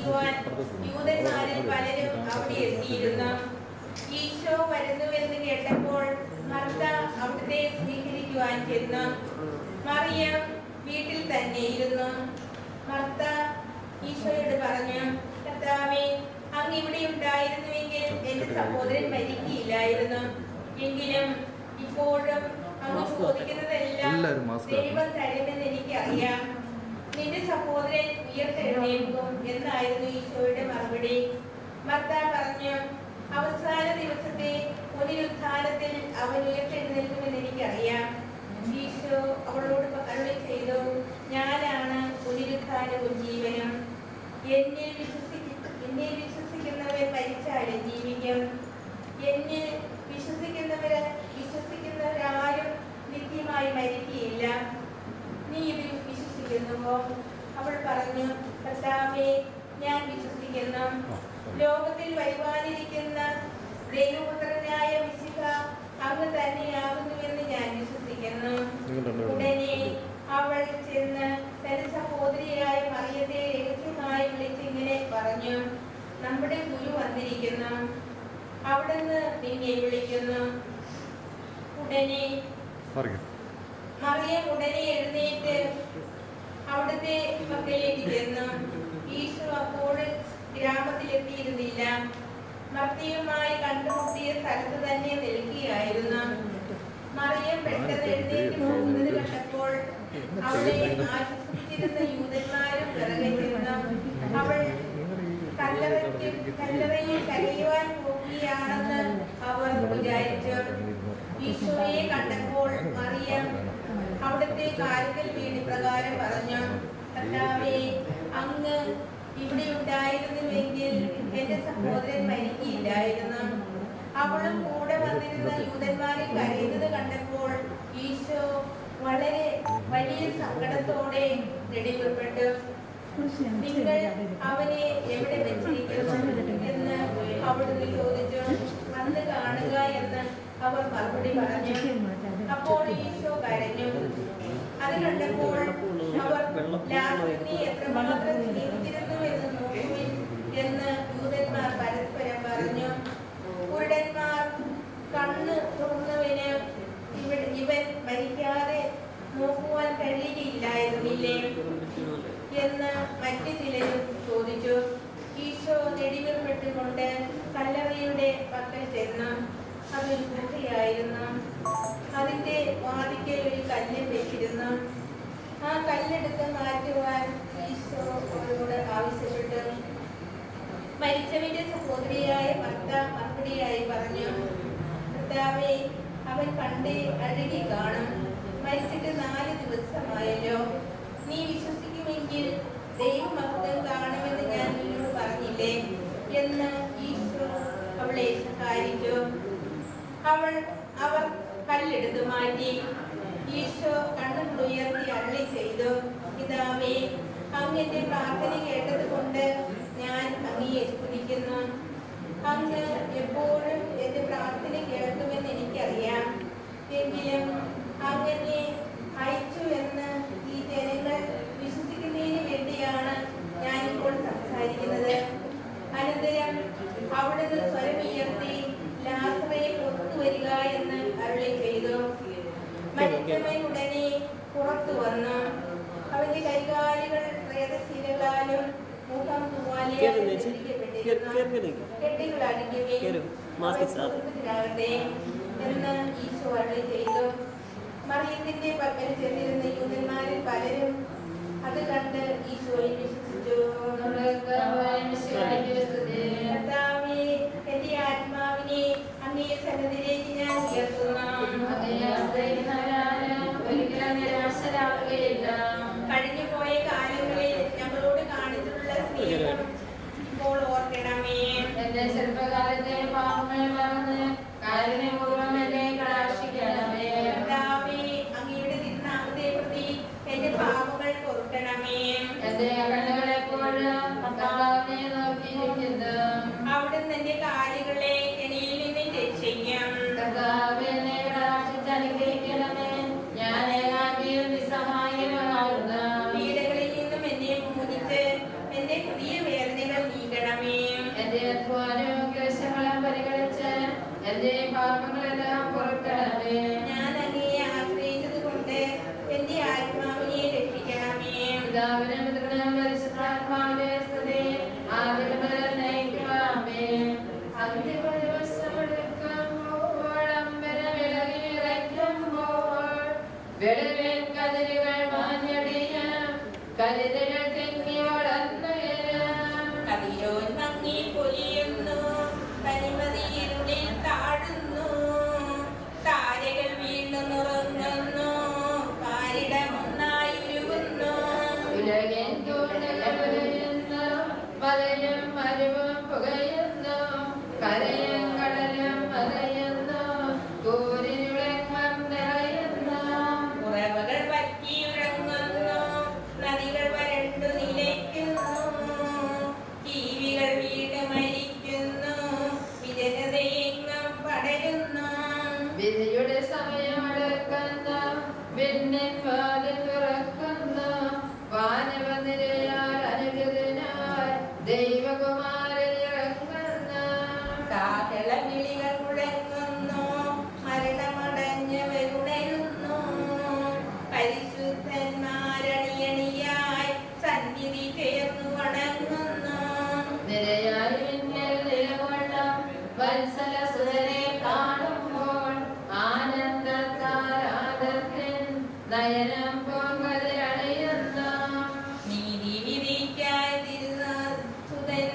അറിയിക്കുവാൻ യൂദന്മാരിൽ പലരും അവിടെ എത്തിയിരുന്നു. ഈശോ വരുന്നുവെന്ന് കേട്ടപ്പോൾ മർത്ത അവിടുത്തെ സ്വീകരിക്കുവാൻ ചെന്നു. മറിയം വീട്ടിൽ തന്നെ ഇരുന്നു. മർത്ത ഈശോയോട് പറഞ്ഞു, കർത്താവേ, അങ്ങ് ഇവിടെ ഉണ്ടായിരുന്നുവെങ്കിൽ എന്റെ സഹോദരൻ മരിക്കില്ലായിരുന്നു. എങ്കിലും ഇപ്പോഴും അങ്ങ് ചോദിക്കുന്നതെല്ലാം ദൈവം തരുമെന്ന് എനിക്കറിയാം. നിന്റെ സഹോദരൻ ഉയർത്തെഴുന്നേൽക്കും എന്നായിരുന്നു ഈശോയുടെ മറുപടി. മർത്ത പറഞ്ഞു, അവസാന ദിവസത്തെ പുനരുത്ഥാനത്തിൽ അവൻ ഉയർത്തെഴുന്നേൽക്കുമെന്ന് എനിക്കറിയാം. ഈശോ അവളോട് അരുളി ചെയ്തു, ഞാനാണ് പുനരുത്ഥാനവും ജീവനും. എന്നിൽ വിശ്വസിക്കുന്നവൻ മരിച്ചാലും ജീവിക്കും. എന്നിൽ വിശ്വസിക്കുന്നവരാരും നിത്യമായി മരിക്കുകയില്ല. നീ ഇതിൽ വിശ്വസിക്കുന്നുവോ? അവൾ പറഞ്ഞു, കർത്താവേ, ഞാൻ വിശ്വസിക്കുന്നു. ലോകത്തിൽ വരുവാനിരിക്കുന്ന ദൈവപുത്രനായ മിശിഹ അങ്ങ് തന്നെയാകുന്നുവെന്ന് ഞാൻ വിശ്വസിക്കുന്നു. ഉടനെ അവൾ ചെന്ന് തന്റെ സഹോദരിയായ മറിയത്തെ രഹസ്യമായി വിളിച്ചിങ്ങനെ പറഞ്ഞു, നമ്മുടെ ഗുരു വന്നിരിക്കുന്നു, അവിടുന്ന് നിന്നെ വിളിക്കുന്നു. മറിയം ഉടനെ എഴുന്നേറ്റ് അവിടുത്തെ പക്കലേക്ക് ചെന്നു. ഈശോ അപ്പോൾ ഗ്രാമത്തിലെത്തിയിരുന്നില്ല. മർത്തിയുമായി കണ്ടുമുട്ടിയ സ്ഥലത്ത് തന്നെ നിൽക്കുകയായിരുന്നു. മറിയം പെട്ടെന്ന് എഴുന്നേറ്റ് പോകുന്നത് കണ്ടപ്പോൾ അവളെ ആശ്വസിച്ചിരുന്ന യൂദന്മാരും പിറകെ ചെന്നു. അവൾ കല്ലറയിൽ കരയുവാൻ പോവുകയാണെന്ന് അവർ വിചാരിച്ചു. ഈശോയെ കണ്ടപ്പോൾ മറിയം അവിടുത്തെ കാൽക്കൽ വീണ് പ്രകാരം പറഞ്ഞു, കർത്താവേ, അങ്ങ് ഇവിടെ ഉണ്ടായിരുന്നുവെങ്കിൽ എന്റെ സഹോദരൻ മരിക്കില്ലായിരുന്നു. അവളും കൂടെ വന്നിരുന്ന യൂദന്മാരെ കരയുന്നത് കണ്ടപ്പോൾ ഈശോ വളരെ വലിയ സങ്കടത്തോടെ നെടുവപ്പെട്ടു. നിങ്ങൾ അവനെ എവിടെ വെച്ചിരിക്കുന്നു എന്ന് അവിടുന്ന് ചോദിച്ചു. വന്ന് കാണുക എന്ന് അവർ മറുപടി പറഞ്ഞു. അപ്പോൾ ഈശോ കരഞ്ഞു. അത് കണ്ടപ്പോൾ അവർ ലാസറിനെ എത്രമാത്രം സ്നേഹിച്ചിരുന്നു എന്ന് നോക്കുവിൻ എന്ന് യൂദന്മാർ പരസ്പരം പറഞ്ഞു. കുരുടന്മാർ കണ്ണ് തുറന്നവന് ഇവൻ മരിക്കാതെ നോക്കുവാൻ കഴിയുകയില്ലായിരുന്നില്ലേ എന്ന് മറ്റു ചിലരും ചോദിച്ചു. ഈശോ നെടിവീർപ്പെട്ടുകൊണ്ട് കല്ലറയുടെ പക്കൽ ചെന്നു. അതൊരു ഗുഹയായിരുന്നു. അതിന്റെ വാതിക്കൽ ഒരു കല്ല് വെച്ചിരുന്നു. ആ കല്ലെടുത്ത് മാറ്റുവാൻ ഈശോ അവരോട് ആവശ്യപ്പെട്ടു. മരിച്ചവന്റെ സഹോദരിയായ മർത്ത മറുപടിയായി പറഞ്ഞു, കർത്താവേ, അവൻ പണ്ടേ അഴുകി കാണും. മരിച്ചിട്ട് 4 ദിവസമായല്ലോ. നീ വിശ്വസിക്കുമെങ്കിൽ ദൈവമഹത്വം കാണുമെന്ന് ഞാൻ നിന്നോട് പറഞ്ഞില്ലേ എന്ന് ഈശോ അവളെ സഹായിച്ചു. അവർ കല്ലെടുത്തു മാറ്റി. ഈശോ കണ്ണുകൾ ഉയർത്തി അരുളി ചെയ്തു, പിതാവേ, അങ്ങ് എന്റെ പ്രാർത്ഥന കേട്ടത് കൊണ്ട് ഞാൻ അങ്ങയെ സ്തുതിക്കുന്നു. അങ്ങ് എപ്പോഴും എന്റെ പ്രാർത്ഥന കേൾക്കുമെന്ന് എനിക്കറിയാം. എങ്കിലും അങ്ങനെ അയച്ചു എന്ന് ഈ ജനങ്ങൾ വിശ്വസിക്കുന്നതിന് വേണ്ടിയാണ് ഞാനിപ്പോൾ സംസാരിക്കുന്നത്. അനന്തരം അവിടുന്ന് സ്വരമുയർത്തി ലാസറെ പുറത്തുവരിക എന്ന് അരുളി ചെയ്തു. മരിച്ചവൻ ഉടനെ പുറത്തു വന്നു. അവന്റെ കൈകാലുകൾ പ്രേതശീലകളാലും മുഖം തുവാലയാലും കെട്ടുകൾ അടിക്കുകയും എന്ന് ഈശോ അരുളി ചെയ്തു. മറിയത്തിന്റെ പക്കൽ ചെന്നിരുന്ന യൂദന്മാരിൽ പലരും അത് കണ്ട് ഈശോയിൽ വിശ്വസിച്ചു. കർത്താവേ, എന്റെ ആത്മാവിനെ അങ്ങേ സന്നിധിയിലേക്ക് ഞാൻ ഉയർത്തുന്നു. കഴിഞ്ഞുപോയ കാലങ്ങളിൽ ഞങ്ങളോട് കാണിച്ചിട്ടുള്ള സ്നേഹം ഇപ്പോൾ ഓർക്കണമേ. എന്റെ ചെറുപ്പകാലത്തെ പാപങ്ങൾ മറന്ന് കാരുണ്യപൂർവ്വം എന്നെ കടാക്ഷിക്കണമേ. അങ്ങയുടെ തിരുനാമത്തെ പ്രതി എന്റെ പാപങ്ങൾ പൊറുക്കണമേ. എന്റെ അകല എന്റെ പാപങ്ങളെല്ലാം പൊറുക്കണമേ. ഞാൻ അങ്ങയെ ആശ്രയിച്ചത് കൊണ്ട് എന്റെ ആത്മാവിനെ രക്ഷിക്കണമേ. പിതാവിനും പുത്രനും പരിശുദ്ധാത്മാവിന്റെ സ്തുതി ആദിയിൽ മുതൽ എന്നേക്കുമാമേ. അന്ത്യദിവസമെടുക്കുമ്പോൾ അമ്പലവിളക്കി ഇറക്കുമ്പോൾ വെളിവിൻ കതിരുകൾ മാഞ്ഞടിയാം കരുതലുകൾ തിങ്ങി വളർന്നുയരാം. കതിരോൻ മങ്ങി പൊലിയുന്നു, കരിമതിയിരുളിൽ താഴുന്നു, താരകൾ വീണ്ടും ഉറങ്ങുന്നു, പാരിടമൊന്നായി ഉരുകുന്നു. ഉലകിൻ തൂണുകൾ ഉലയുന്നു, മലയും മരുവും പുകയുന്നു, കരയും കടലും മറയുന്നു, കൂരിരുളെങ്ങും നിറയുന്നു. ഉറവകൾ വറ്റിയുറങ്ങുന്നു, നദികൾ വരണ്ടു നിലയ്ക്കുന്നു, ജീവികൾ വീട് മരിക്കുന്നു, വിജനതയെങ്ങും പടരുന്നു. വിധിയുടെ സമയമടുക്കുന്നു, വിണ്ണിൻ വാതിൽ തുറക്കുന്നു, വാനവനിരയാൽ അനുഗ്രതനായി ദൈവകുമാരൻ ഇറങ്ങുന്നു. കാഹളവിളികൾ മുഴങ്ങുന്നു, മരണമടഞ്ഞവരുണരുന്നു, പരിശുദ്ധന്മാരണിയണിയായി സന്നിധി ചേർന്നു വണങ്ങുന്നു. നിരയായി വിണ്ണിൽ നിലകൊള്ളും വത്സലസുതരെ കാണുമ്പോൾ ആനന്ദത്താൽ ആദത്തിൻ നയനം പൊങ്കതിരണിയുന്നു. നീതി വിധിക്കായി തിരുനാഥൻ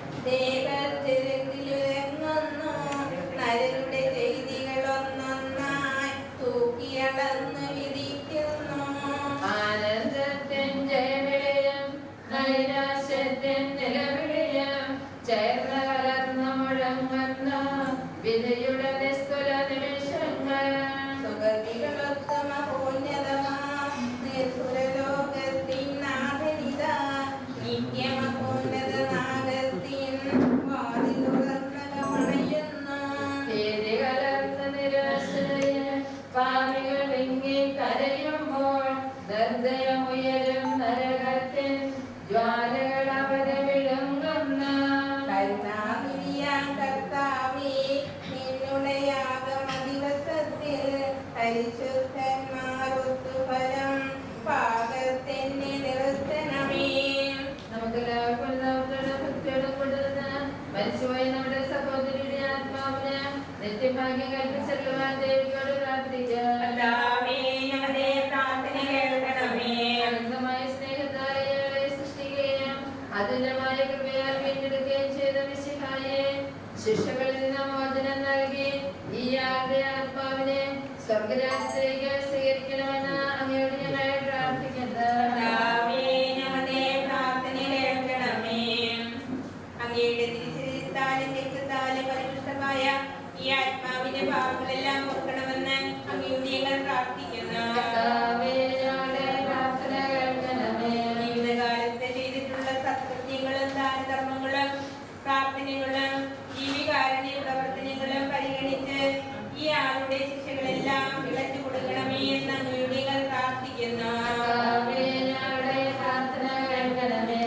ദേവത്തിരക്കിലുറങ്ങുന്നു, നരരുടെ ചെയ്തികൾ ഒന്നൊന്നായി തൂക്കിയളന്ന് വിധിക്കുന്നു. ആനന്ദത്തിൻ ജയവിളിയും നൈരാശ്യത്തിൻ നിലവിളിയും ചേർന്ന് കലർന്നു മുഴങ്ങുന്നു വിധിയുടെ നിസ്തുല നിമിഷങ്ങൾ. സുഗതികളൊത്ത മഹോന്നതമാം സുരലോകത്തിൻ നാഥനിതാ, നിത്യമഹോന്നത നാഗത്തിൻ വാതിൽ തുറന്നകമണയുന്നു. ഭീതി കലർന്ന നിരാശയെ പാപികൾ വിങ്ങി കരയുമ്പോൾ നിർദ്ദയമുയരും നരകത്തിൻ ജ്വാലകൾ അവരെ വിഴുങ്ങുന്നു. കരുണാനിധിയാം കർത്താവേ, നിന്നുടെ യാഗമദിവസത്തിൽ പരിശുദ്ധന്മാരൊത്തു ഫലം പാകത്തെന്നെ നിർത്തണമേ. നമുക്കെല്ലാവർക്കും ഭക്തിയോടും കൊണ്ടുവന്ന് മരിച്ചുപോയ നമ്മുടെ സഹോദരിയുടെ ആത്മാവിന് നിത്യഭാഗ്യം കൽപ്പിച്ചെല്ലുവാൻ ദേവിയോട് പ്രാർത്ഥിക്കാം. കർത്താവേ, ഞങ്ങളുടെ പ്രാർത്ഥന കേൾക്കണമേ. അനന്തമായ സ്നേഹത്താൽ ഇയാളെ സൃഷ്ടിക്കുകയും അതുല്യമായ കൃപയാൽ വീണ്ടെടുക്കുകയും ചെയ്ത മിശിഹായെ, ശിക്ഷകളിൽ നിന്ന് മോചനം നൽകി ഇയാളുടെ ആത്മാവിനെ സ്വർഗരാജ്യത്തിലേക്ക് സ്വീകരിക്കണമെന്ന് അങ്ങയോട് ഞങ്ങൾ പ്രാർത്ഥിക്കുന്നു. കർത്താവേ, ഞങ്ങളുടെ പ്രാർത്ഥന കേൾക്കണമേ. അങ്ങയുടെ തിരിച്ചെഴുത്താലും രക്തത്താലും പരിപുഷ്ടമായ ഈ ആത്മാവിന്റെ പാപങ്ങളെല്ലാം ഓർക്കണമെന്ന് അങ്ങയോട് ഞങ്ങൾ പ്രാർത്ഥിക്കുന്നു. കർത്താവേ, ഞങ്ങളുടെ പ്രാർത്ഥന കേൾക്കണമേ. ജീവിതകാലത്ത് ചെയ്തിട്ടുള്ള സത്കൃത്യങ്ങളും ദാനധർമ്മങ്ങളും പ്രാർത്ഥനകളും ജീവികാരുണ്യ പ്രവർത്തനങ്ങളും പരിഗണിച്ച് ഈ ആളുടെ ശിക്ഷകളെല്ലാം ഇളച്ചു കൊടുക്കണമേ എന്ന് അങ്ങയോട് ഞങ്ങൾ പ്രാർത്ഥിക്കുന്നു. കർത്താവേ, ഞങ്ങളുടെ പ്രാർത്ഥന കേൾക്കണമേ.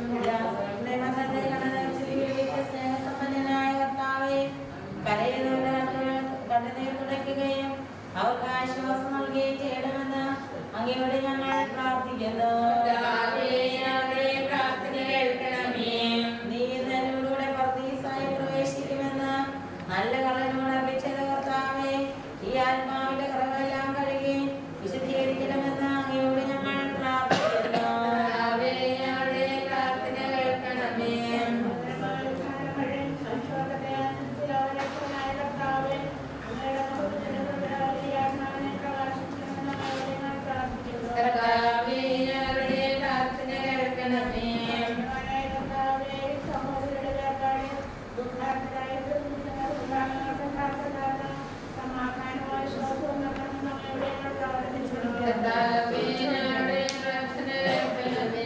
സ്നേഹസമ്പന്നനായ കർത്താവേ, കരയുന്നവരുടെ കണ്ണുനീർ തുടയ്ക്കുകയും അവർക്ക് ആശ്വാസം നൽകുകയും ചെയ്യണമെന്ന് അങ്ങയോട് ഞങ്ങൾ പ്രാർത്ഥിക്കുന്നു. കർത്താവേ, ഞങ്ങളുടെ പ്രാർത്ഥന കേൾക്കണമേ. നീ എന്നോടുകൂടെ പർദീസായി പ്രവേശിക്കുമെന്ന് നല്ല കള്ളനോട് അപേക്ഷിച്ച കർത്താവേ, ഈ ആത്മാവിന്റെ കറകളെല്ലാം കഴുകി വിശുദ്ധീകരിക്കണമെന്ന് അങ്ങയോട് ഞങ്ങൾ പ്രാർത്ഥിക്കുന്നു. കർത്താവേ, ഞങ്ങളുടെ പ്രാർത്ഥന കേൾക്കണമേ. കർത്താവേ, ഞങ്ങളുടെ പ്രാർത്ഥന കേൾക്കണമേ. കർത്താവേ, ഞങ്ങളുടെ പ്രാർത്ഥന കേൾക്കണമേ.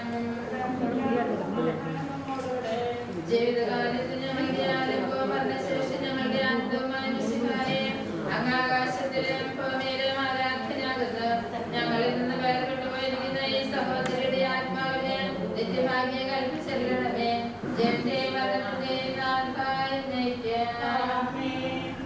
ജീവിതകാലത്ത് ഞങ്ങളുടെ ആരംഭവും മരണശേഷം ഞങ്ങളുടെ അന്തവുമായ മിശിഹായെ, അങ്ങ് ആകാശത്തിലും ഭൂമിയിലും ആരാധനാകുന്നു. ഞങ്ങളിൽ നിന്ന് വേർപെട്ടുപോയിരിക്കുന്ന ഈ സഹോദരിയുടെ ആത്മാവിനെ നിത്യഭാഗ്യം കൽപ്പിച്ചെല്ലണമേ. ജയന്റെയും മരണത്തെയും നാഥായി നയിക്കാം.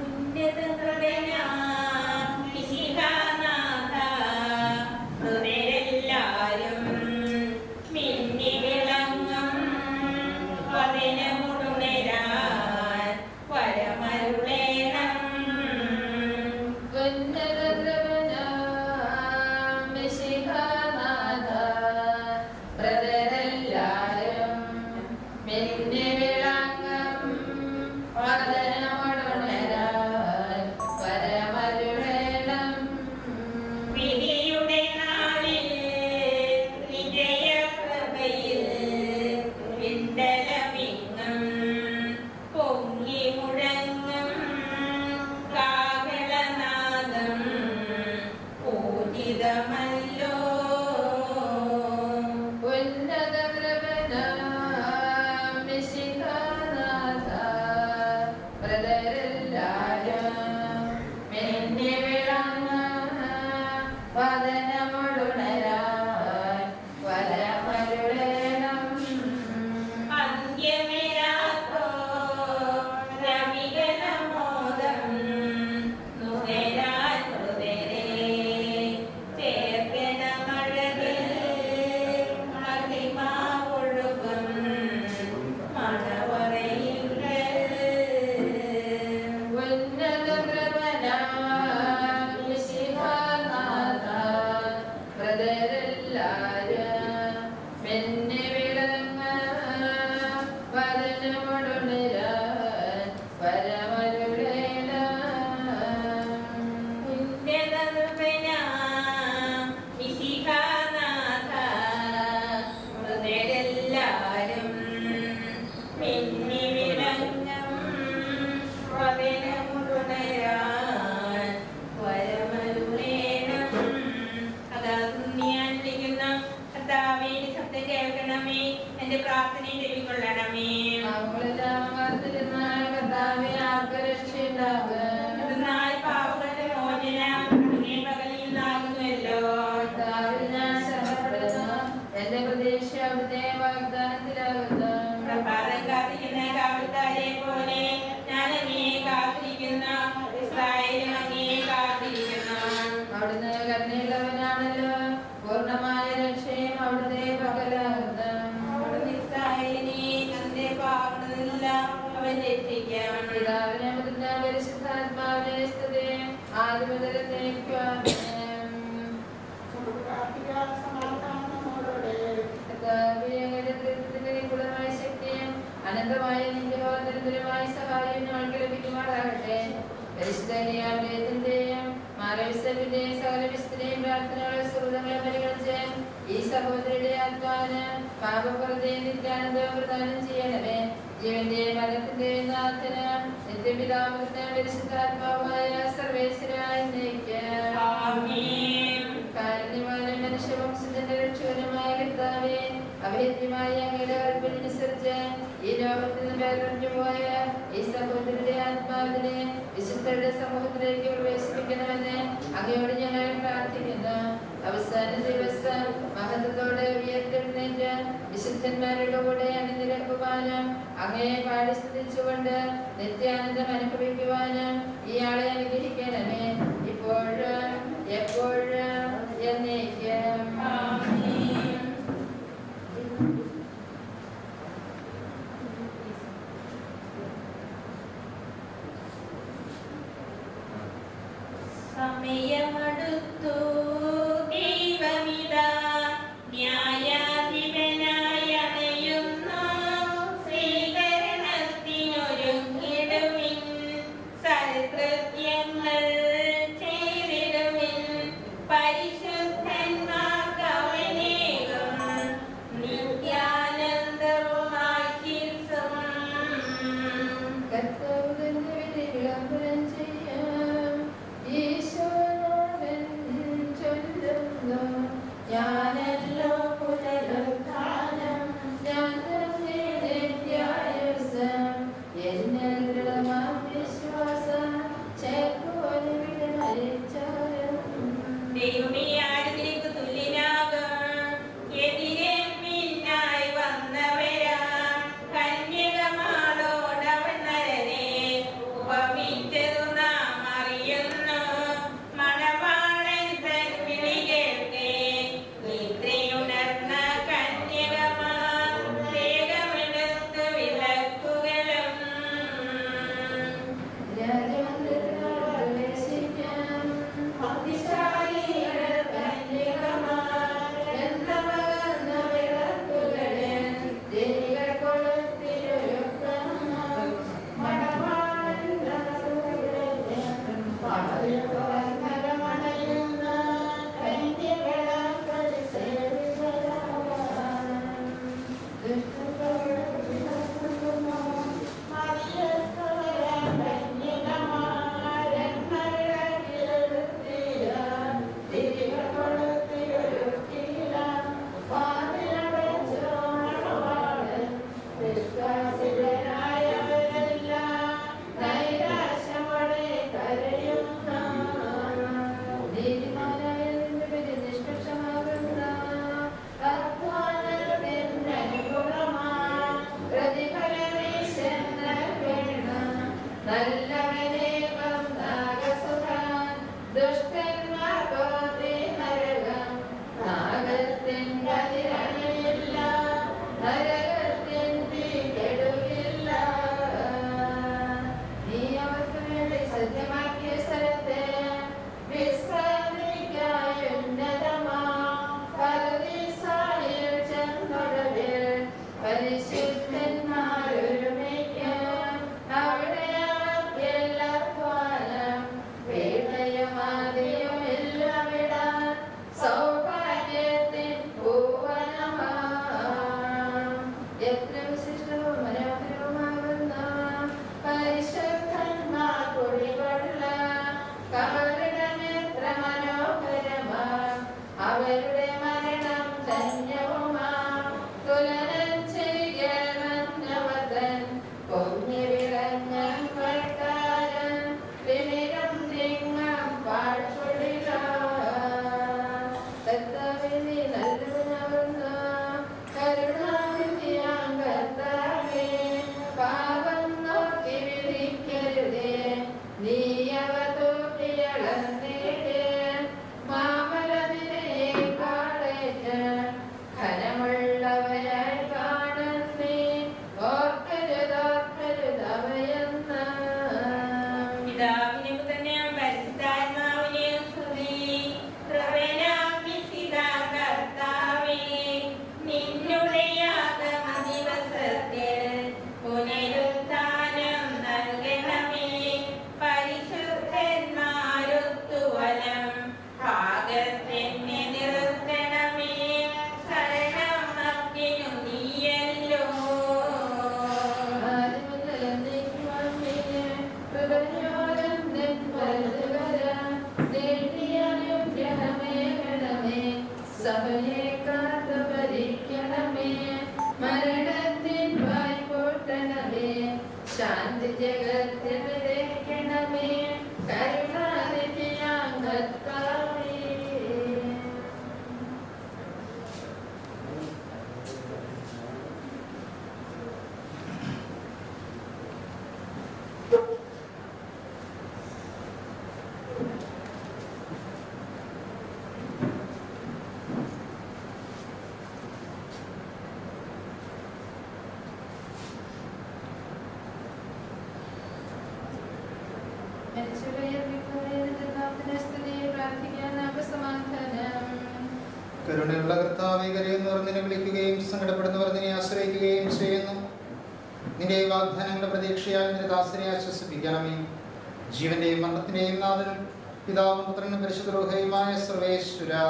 കരുണയുള്ള കർത്താവേ, കരയുന്നവർ നിന്നെ വിളിക്കുകയും സങ്കടപ്പെടുന്നവർ നിന്നെ ആശ്രയിക്കുകയും ചെയ്യുന്നു. നിന്റെ വാഗ്ദാനങ്ങളുടെ പ്രതീക്ഷയാൽ നിന്റെ ദാസരെ ആശ്വസിപ്പിക്കണമേ. ജീവന്റെയും മരണത്തിന്റെയും നാഥനും പിതാവും പുത്രനും പരിശുദ്ധ റൂഹയുമായ സർവേശ്വരാ,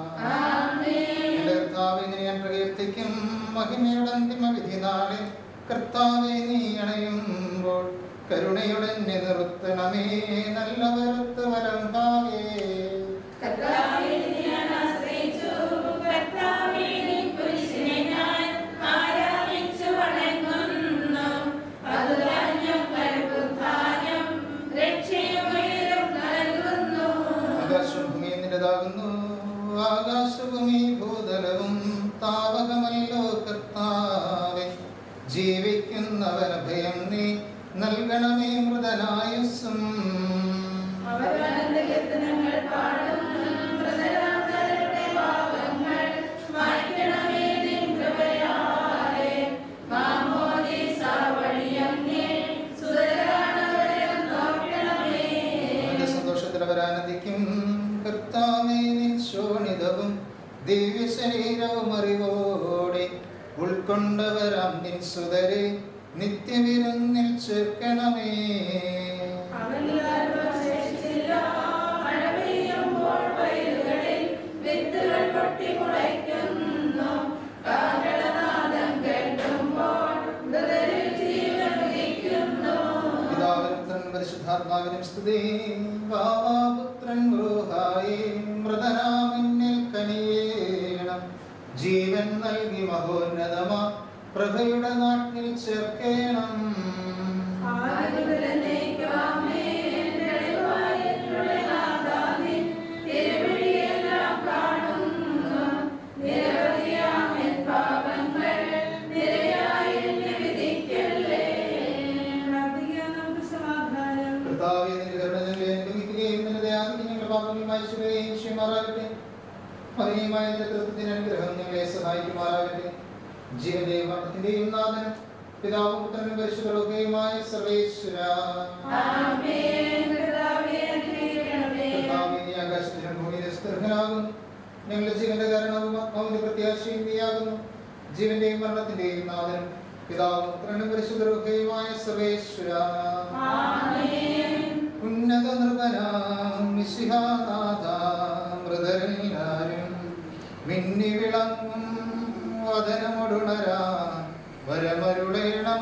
നിന്റെ കർത്താവേ നിന്നെ ഞാൻ പ്രകീർത്തിക്കും. മഹിമയുടെ അന്തിമ വിധി നാളിൽ കർത്താവേ നീ അണയുമ്പോൾ കരുണയുടെ നിർത്തണമേ. നല്ലവരത്ത് വലം ഭാഗേ ആകാശഭൂമി ഭൂതലവും താവകമല്ലോ കർത്താവേ. ജീവിക്കുന്നവനഭയം നീ നൽകണമേ മൃതനായുസ്സും. സന്തോഷത്തിലവരാനന്ദിക്കും കർത്താവേ. നിൻ ശോണിതവും ദിവ്യശരീരവും അറിവോടെ ഉൾക്കൊണ്ടവരാം നിൻ സുതരെ നിത്യവിരുന്നിൽ ചേർക്കണമേ. പരിശുദ്ധാത്മാവിനും സ്തുതി. പുത്രൻ റൂഹായേ മൃതനാമിന്നിൽ കനിയേണം. ജീവൻ നൽകി മഹോന്നതമാ പ്രഭയുടെ നാട്ടിൽ ചേർക്കേണം. സഹായിക്കുമാറാകട്ടെ. ജീവന്റെയും മരണത്തിന്റെയും നാഥൻ പിതാവും പുത്രനും പരിശുദ്ധ റൂഹയുമായ സർവേശ്വരാ, ആകാശത്തിനും ഭൂമിയിലെ സ്തുത്യർഹനാകുന്നു. ഞങ്ങളുടെ ജീവന്റെ കാരണവും ആത്മാവിന്റെ പ്രത്യാശയും നീയാകുന്നു. ജീവന്റെയും മരണത്തിന്റെയും നാഥനും പിതാവും പുത്രനും പരിശുദ്ധരുമായ സർവേശ്വരാ. ഉന്നത നൃപനാം മിശിഹാനാഥാ മൃതരെല്ലാരും മിന്നി വിളങ്ങും വദനമൊടുണരാ വരമരുളേണം.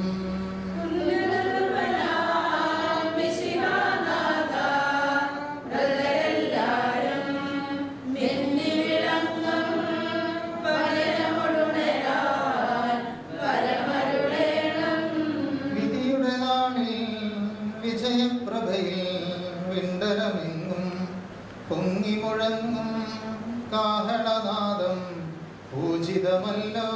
വിധിയുടെ നാളിൽ വിജയപ്രഭയിൽ വിണ്ടലമെങ്ങും പൊങ്ങി മുഴങ്ങും കാഹളനാദം പൂജിതമല്ലോ.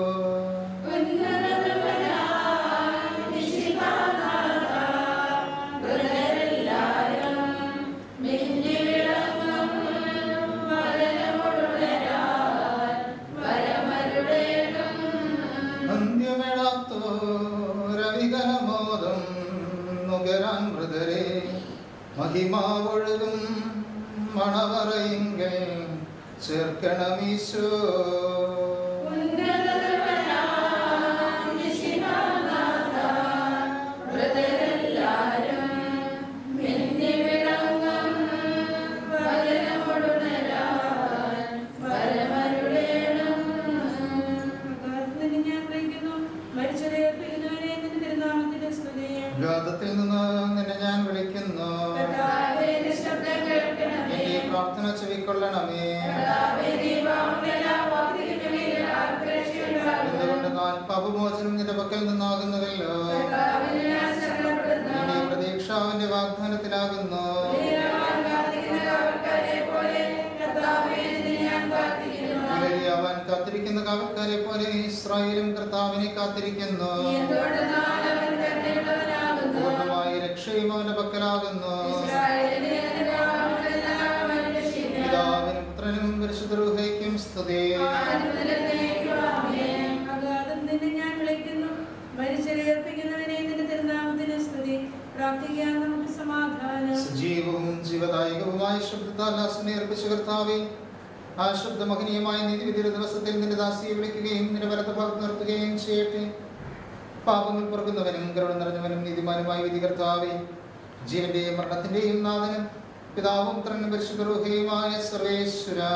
രവികലമോദം നുകരാൻ മൃതരെ മഹിമാവൊഴുകും മണവറയിങ്കൽ ചേർക്കണമീശോ. ഗാതത്തിൽ നിന്ന് നിന്നെ ഞാൻ വിളിക്കുന്നു. എന്റെ പ്രാർത്ഥന ചെവിക്കൊള്ളണമേ. എന്തുകൊണ്ടെന്നാൽ പാപമോചനം നിന്റെ പക്കൽ നിന്നാകുന്നതല്ലോ. എന്റെ പ്രതീക്ഷ അവന്റെ വാഗ്ദാനത്തിലാകുന്നു. അവൻ കാത്തിരിക്കുന്ന കാവൽക്കാരെ പോലെ ഇസ്രായേലും കർത്താവിനെ കാത്തിരിക്കുന്നു. പൂർണ്ണമായ രക്ഷയും അവന്റെ പക്കലാകുന്നു. പിതാവിനും പുത്രനും പരിശുദ്ധ റൂഹയ്ക്കും സ്തുതി. സജീവവും ജീവദായകവുമായ ശബ്ദത്താൽ ദാസനെ അർപ്പിച്ച കർത്താവേ, ആ ശബ്ദമഹനീയമായ നീതിവിധിയുടെ ദിവസത്തിൽ നിന്റെ ദാസിയെ വിളിക്കുകയും നിന്റെ വലത്ത് ഭാഗത്ത് നിർത്തുകയും ചെയ്യട്ടെ. പാപങ്ങൾ പൊറുക്കുന്നവനും കരുണ നിറഞ്ഞവനും നീതിമാനുമായ വിധി കർത്താവേ, ജീവന്റെയും മരണത്തിന്റെയും നാഥനും പിതാവും പുത്രനും പരിശുദ്ധ റൂഹയുമായ സർവേശ്വരാ.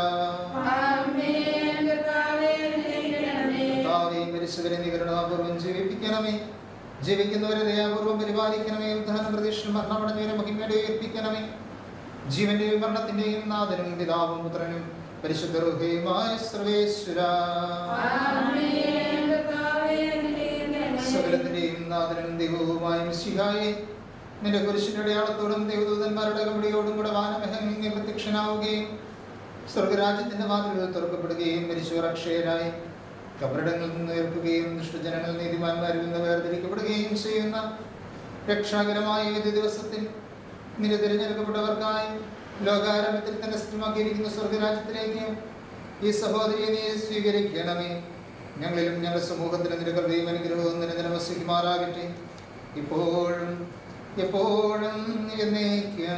കർത്താവേ, മരിച്ചവരെ നീ കരുണാപൂർവ്വം ജീവിപ്പിക്കണമേ. ജീവിക്കുന്നവരെ ദയാപൂർവ്വം പരിപാലിക്കണമേ. ഉദ്ധാനം പ്രതീക്ഷ മരണമടഞ്ഞവരെ മഹിമയുടെ ഏൽപ്പിക്കണമേ. ജീവന്റെയും മരണത്തിന്റെയും നാഥനും പിതാവും പുത്രനും പരിശുദ്ധ റൂഹയുമായ സർവേശ്വരാ. സകലത്തിന്റെയും നാഥനും ദൈവവുമായ മിശിഹായേ, നിന്റെ കുരിശിന്റെ അടയാളത്തോടും ദൈവദൂതന്മാരുടെ കമ്പടിയോടും കൂടെ വാനമേഘങ്ങൾ പ്രത്യക്ഷനാവുകയും സ്വർഗരാജ്യത്തിന്റെ വാതിലുകൾ തുറക്കപ്പെടുകയും മരിച്ചവർ അക്ഷയരായി കബറിടങ്ങളിൽ നിന്ന് ഉയർക്കുകയും ദുഷ്ടജനങ്ങൾ നീതിമാന്മാരിൽ നിന്ന് വേർതിരിക്കപ്പെടുകയും ചെയ്യുന്ന രക്ഷാകരമായ വിധി ദിവസത്തിൽ നിന്റെ തിരഞ്ഞെടുക്കപ്പെട്ടവർക്കായി ലോകാരംഭത്തിൽ തന്നെ സ്ഥിരമാക്കിയിരിക്കുന്ന സ്വർഗരാജ്യത്തിലേക്ക് ഈ സഹോദരിയെ നീ സ്വീകരിക്കണമേ. ഞങ്ങളിലും ഞങ്ങളുടെ സമൂഹത്തിലും നിന്റെ കൃപയും അനുഗ്രഹവും നിരന്തരം വസിക്കുമാറാകട്ടെ, ഇപ്പോഴും എപ്പോഴും എന്നേക്കും.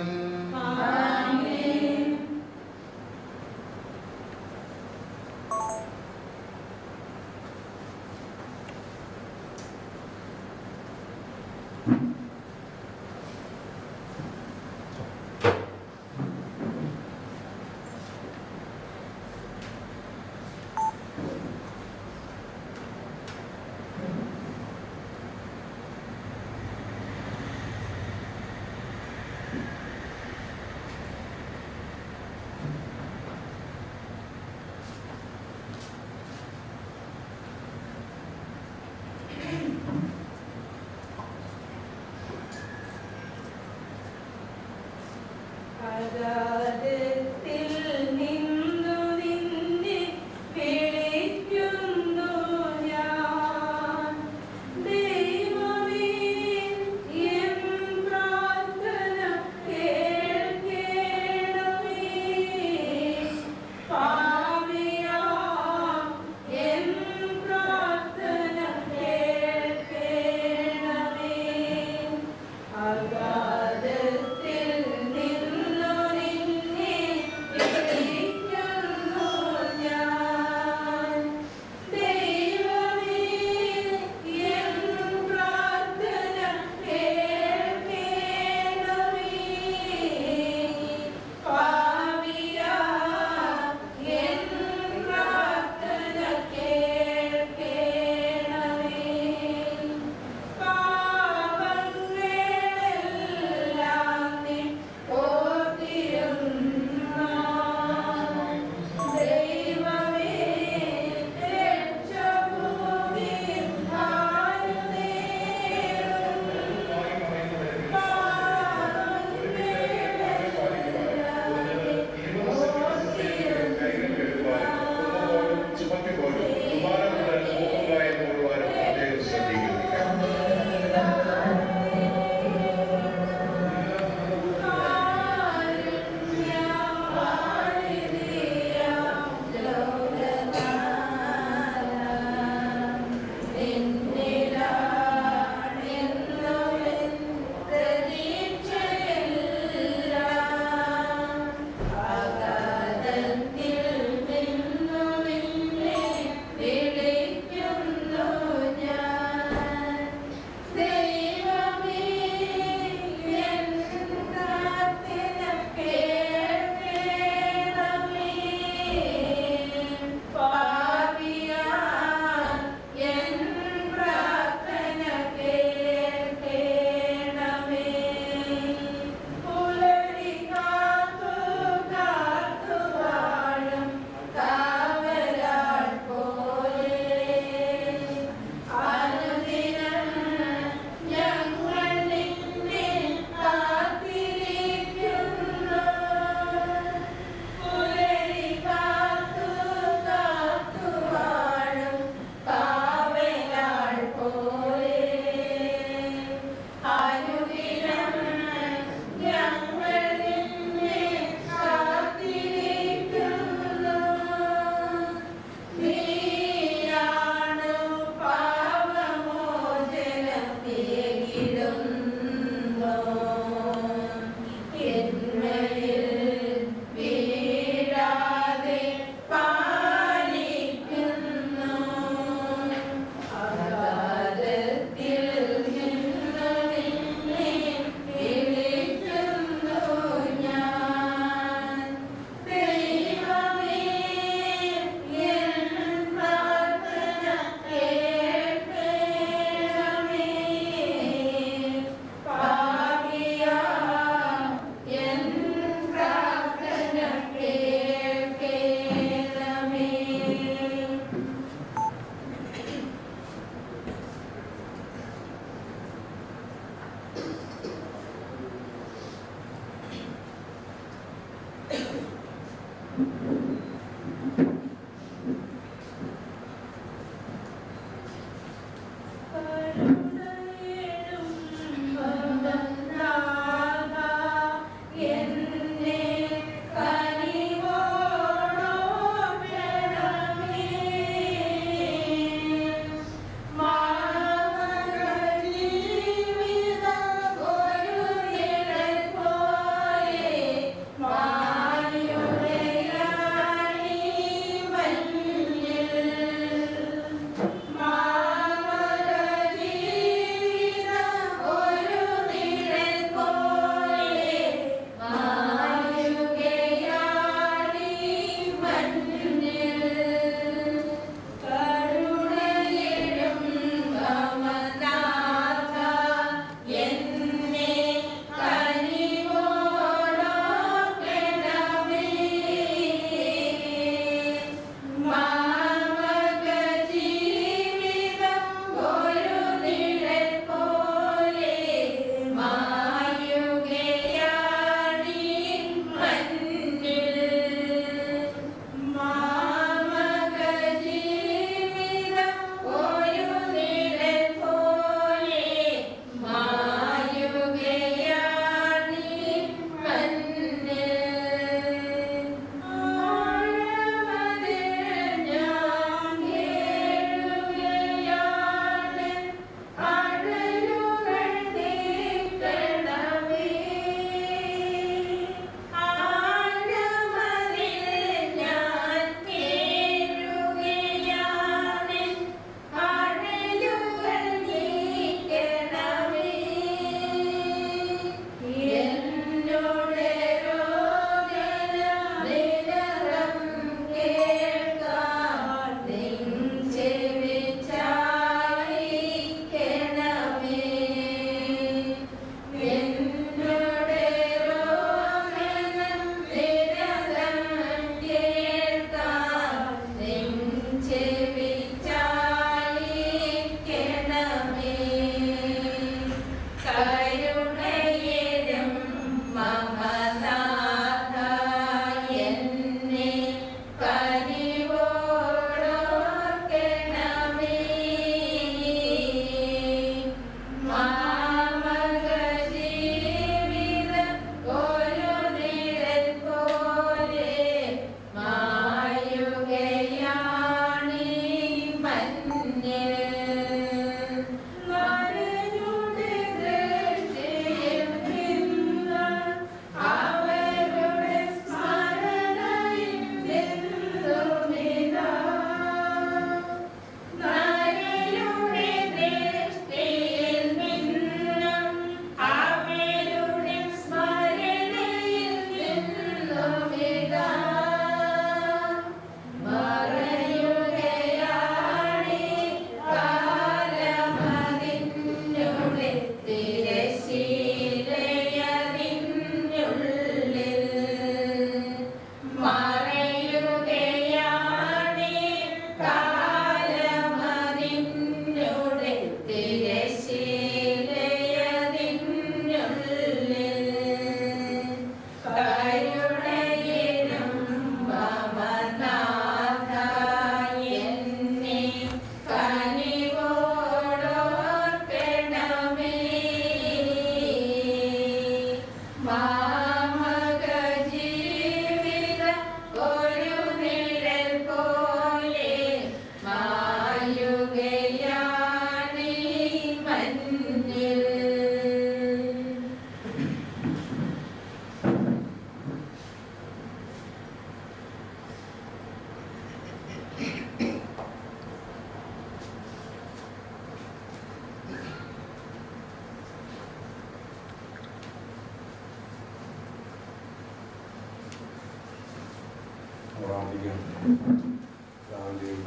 പ്രാർത്ഥിക്കാം. രാവിലെയും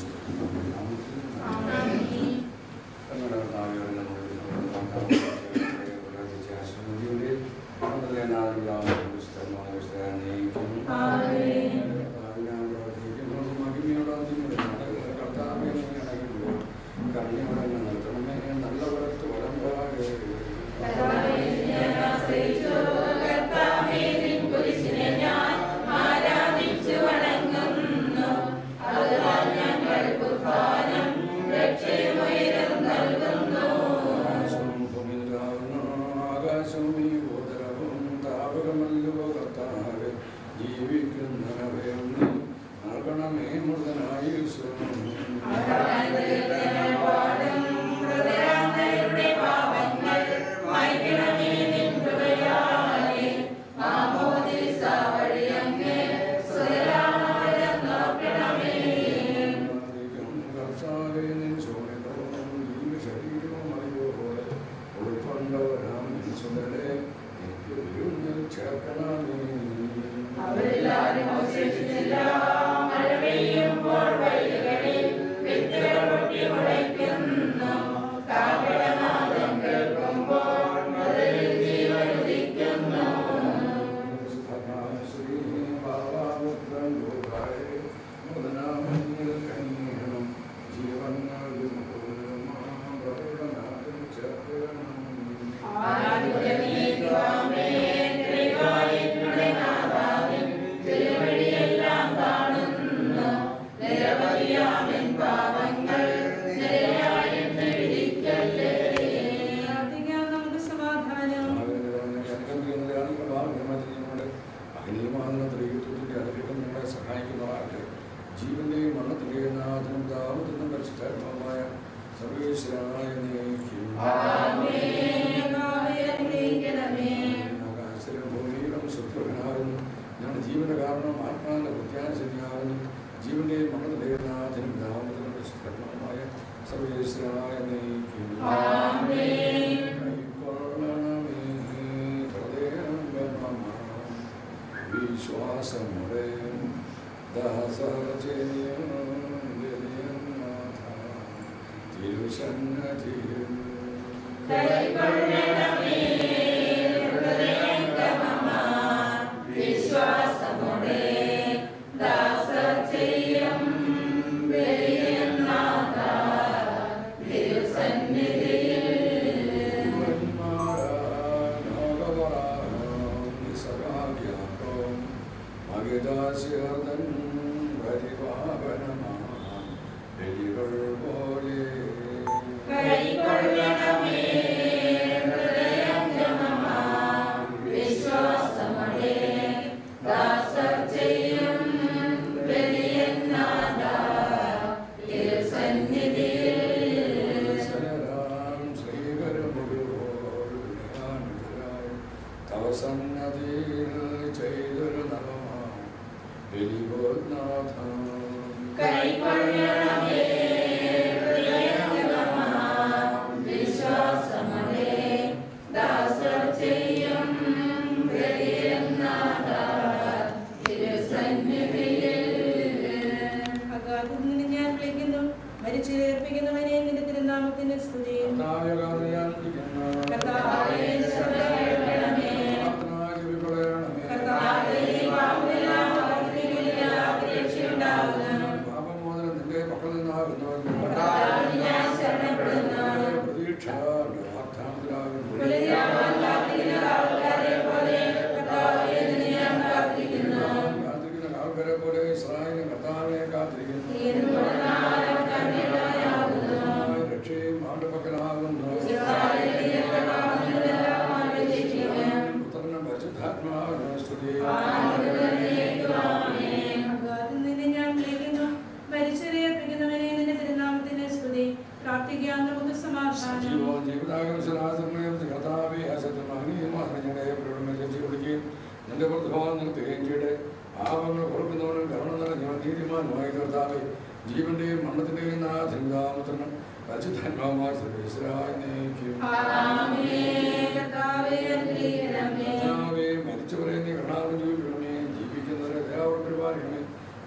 നല്ല വളർത്ത് വളർന്നു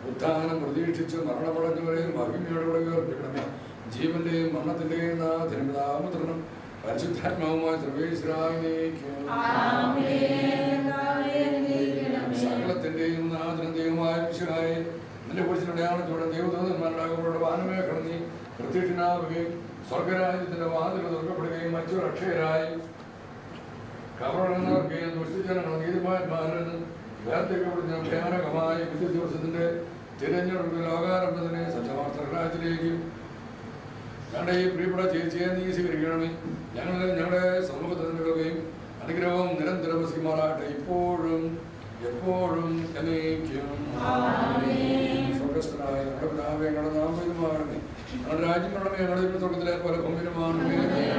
ഉത്ഥാനം പ്രതീക്ഷിച്ച് മരണമടഞ്ഞവരെയും മഹിമയോടെ ഉയർപ്പിക്കണമേ. ജീവന്റെയും മരണത്തിന്റെയും നാഥനും പരിശുദ്ധാത്മാവുമായ സർവേശ്വരായിരിക്കും. സകലത്തിന്റെയും നാഥനന്റെയുമായ വിശുദ്ധായി നിന്റെ കുറിച്ചിടയാളത്തോടെ ദൈവദൂതന്മാരുടെ വാനമേഖല നീ പ്രത്യക്ഷനാവുകയും സ്വർഗരാജ്യത്തിന്റെ വാതിൽ തുറക്കപ്പെടുകയും മറ്റു രക്ഷകരായി കവറുന്നവർക്കെയും ദുഷ്ടജനങ്ങൾ നീതിമാന്മാരെന്ന് വേർതിരിക്കപ്പെടുന്ന ഭയാനകമായ വിദ്യ ദിവസത്തിന്റെ തിരഞ്ഞെടുപ്പ് ലോകാരംഭത്തിനെ സത്യവാർത്തരാജ്യത്തിലേക്കും ഞങ്ങളുടെ ഈ പ്രിയപ്പെട്ട ചേച്ചിയെ നീ സ്വീകരിക്കണമേ. ഞങ്ങളുടെ സമൂഹത്തിൽ നിൽക്കുകയും അനുഗ്രഹവും നിരന്തരം വസിക്കുമാറാകട്ടെ, ഇപ്പോഴും എപ്പോഴും എന്നേക്കും. സ്വർഗസ്ഥനായ ഞങ്ങളുടെ പിതാവേ, ഞങ്ങളുടെ നാമമാകണമേ. ഞങ്ങളുടെ രാജ്യം വരണമേ. ഞങ്ങളുടെ തുടക്കത്തിലെ പോലെ ഭൂമിയിലുമാകണമേ.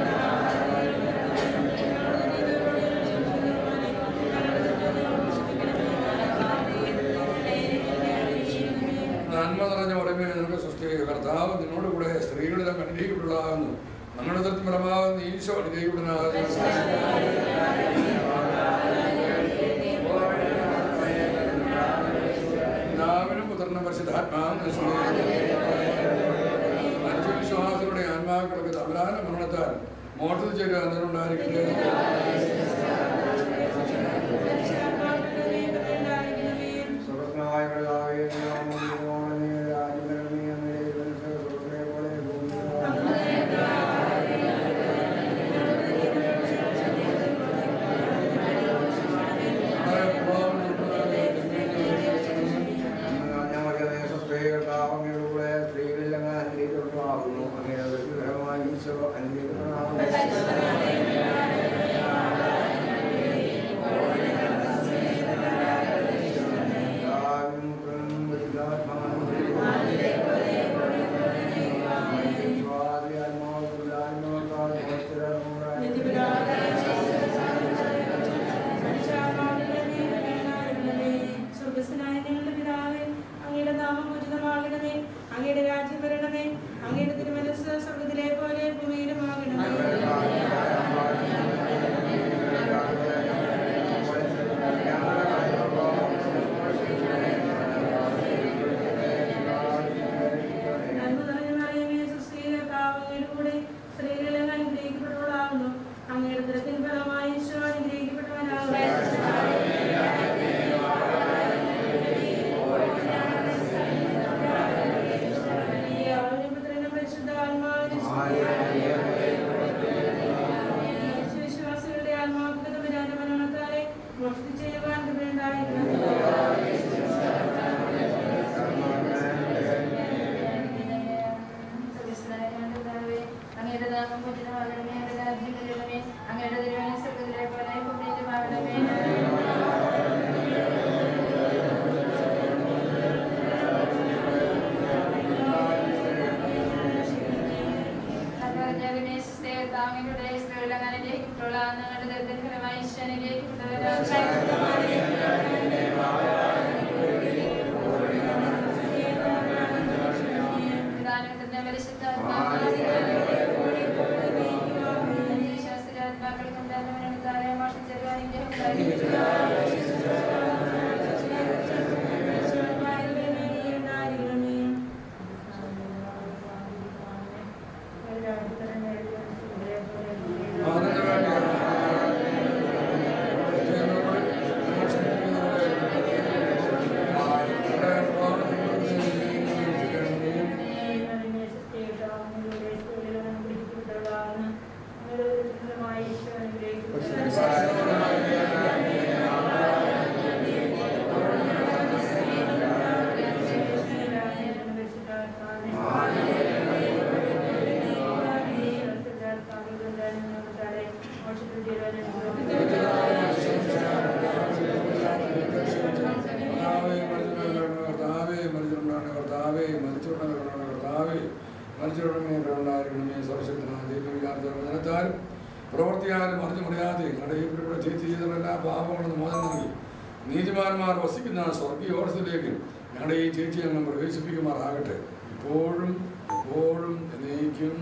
നന്മ നിറഞ്ഞ ഉടമേ നിനക്ക് സൃഷ്ടി. കർത്താവ് നിന്നോട് കൂടെ സ്ത്രീകളിലും അനുഗ്രഹിക്കപ്പെടാകുന്നു. നമ്മുടെ തൃപ്തിപരമാകുന്ന ഈശോ അനുഗ്രഹിക്കപ്പെടാകുന്നു. നാവിനും പുത്രനും പരിശുദ്ധാത്മാവിനും മറ്റു വിശ്വാസികളുടെ ആത്മാക്കൾക്ക് തമ്പുരാന മരണത്താൽ മോട്ടത്തിൽ ചേരുക എന്നതിനുണ്ടായിരിക്കട്ടെ. പ്രവർത്തിയാലും അറിഞ്ഞു മുറിയാതെ കടയിൽപ്പെടെ ചെയ്തവരെല്ലാ പാപങ്ങളും മോചനം നൽകി നീതിമാന്മാർ വസിക്കുന്ന സ്വർഗീയോർത്തിലേക്ക് ഞങ്ങളുടെ ഈ ചേച്ചി ഞങ്ങൾ പ്രവേശിപ്പിക്കുമാറാകട്ടെ, ഇപ്പോഴും എപ്പോഴും എന്നേക്കും.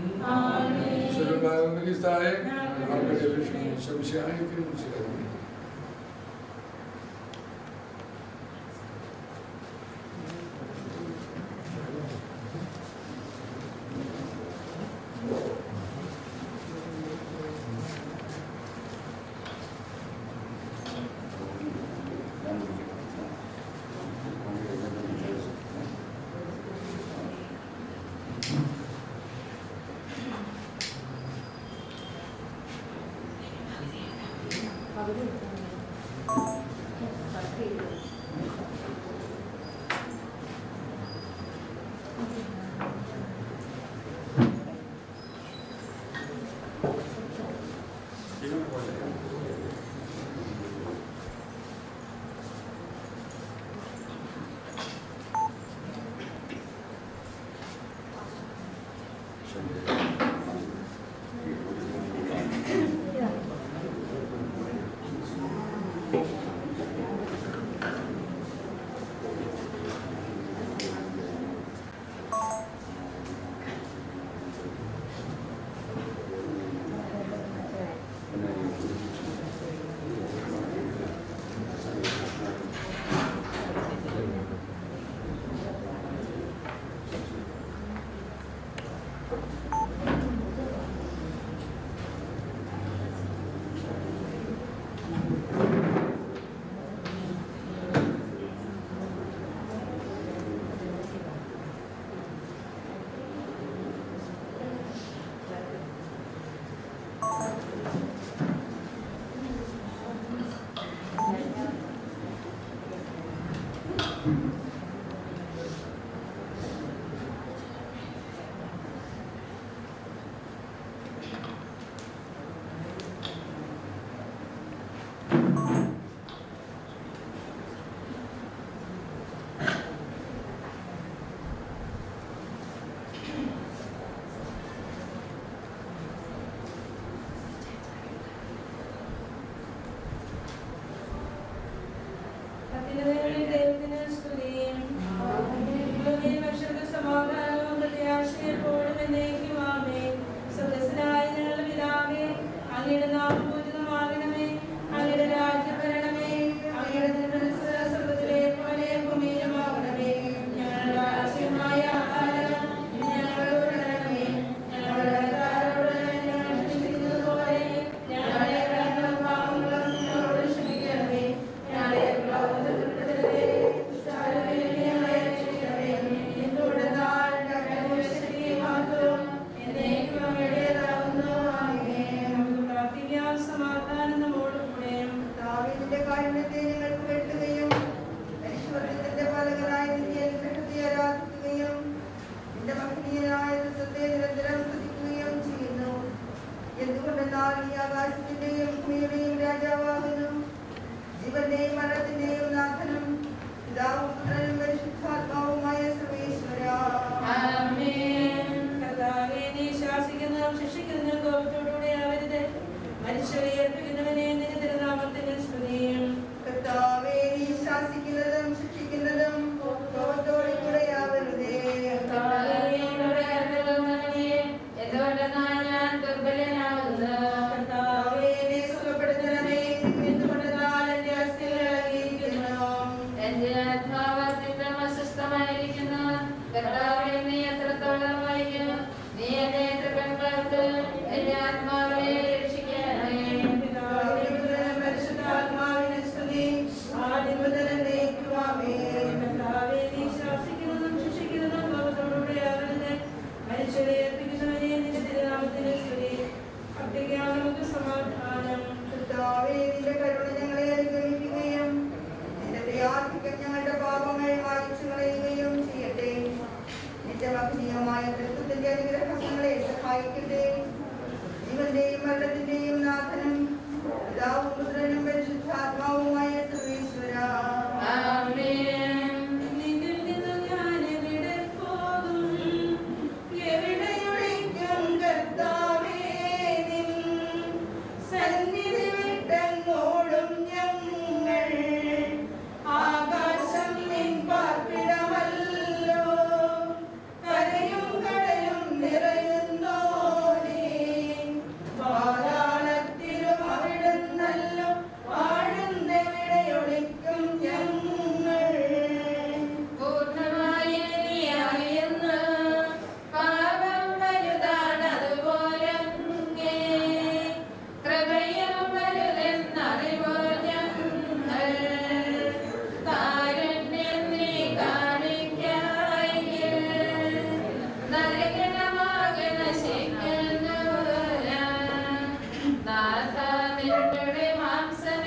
നാഥ നിന്റെ മാംസം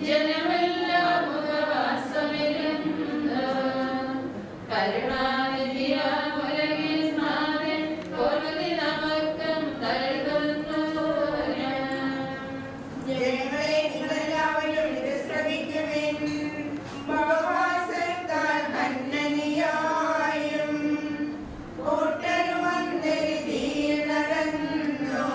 ജനമെല്ലാം ഉപവാസമിരുന്ന് കരുണാനിധിയാം ഉലകിൽ നാഥൻ പൊറുതി നമുക്കും നൽകുന്നു. ജനങ്ങളെ നിങ്ങളെല്ലാവരും ഇത് ശ്രമിക്കുവിൻ. ഉപവാസത്താൽ ഖണ്ഡനീയായും കൂട്ടരും അന്തരിതിയിൽ നടന്നു.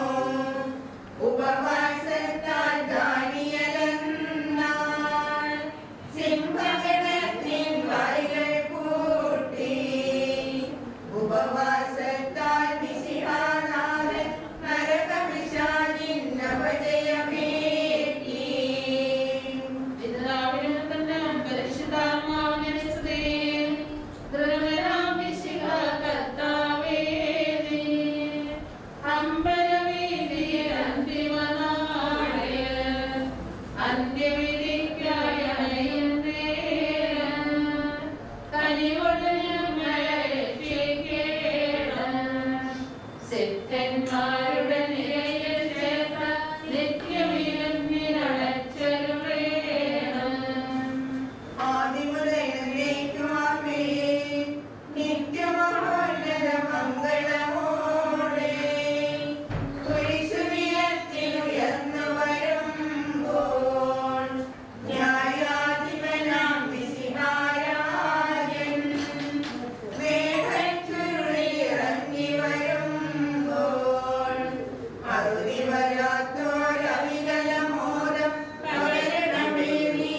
ഉപവാസത്താൽ ദാനിയേലെന്നാൽ സിംഹഗണത്തിൻ വായ്കൾ പൂട്ടി. ഉപവാസത്താൽ മിശിഹാനാഥൻ നരകപിശാചിൻ അപജയമേറ്റി. പിതാവിനും പുത്രനും പരിശുദ്ധാത്മാവിനും സ്തുതി. ദൃഢനാം മിശിഹാ കർത്താവേ നീ അമ്പരവീതിയിൽ അന്തിമനാളിൽ അന്ത്യവിധിക്കായി അണയുന്നേരം കനിവോടെ ഞങ്ങളെ രക്ഷിക്കേണം. സിദ്ധന്മാരുടെ നിരയിൽ ചേർത്ത നിത്യവിരുന്നിനടച്ചരുളേണം. ആദിമുതൽ എന്നേക്കുമാമേ. നിത്യമഹോന്നത മംഗളമോടെ കുരിശുയർത്തിലുയർന്നു വരുമ്പോൾ ന്യായാധിപനാം മിശിഹാരാജൻ മേഘച്ചുരുളിലിറങ്ങി വരുമ്പോൾ അറുതി വരാത്തോരവികലമോദം പകരണമേ നീ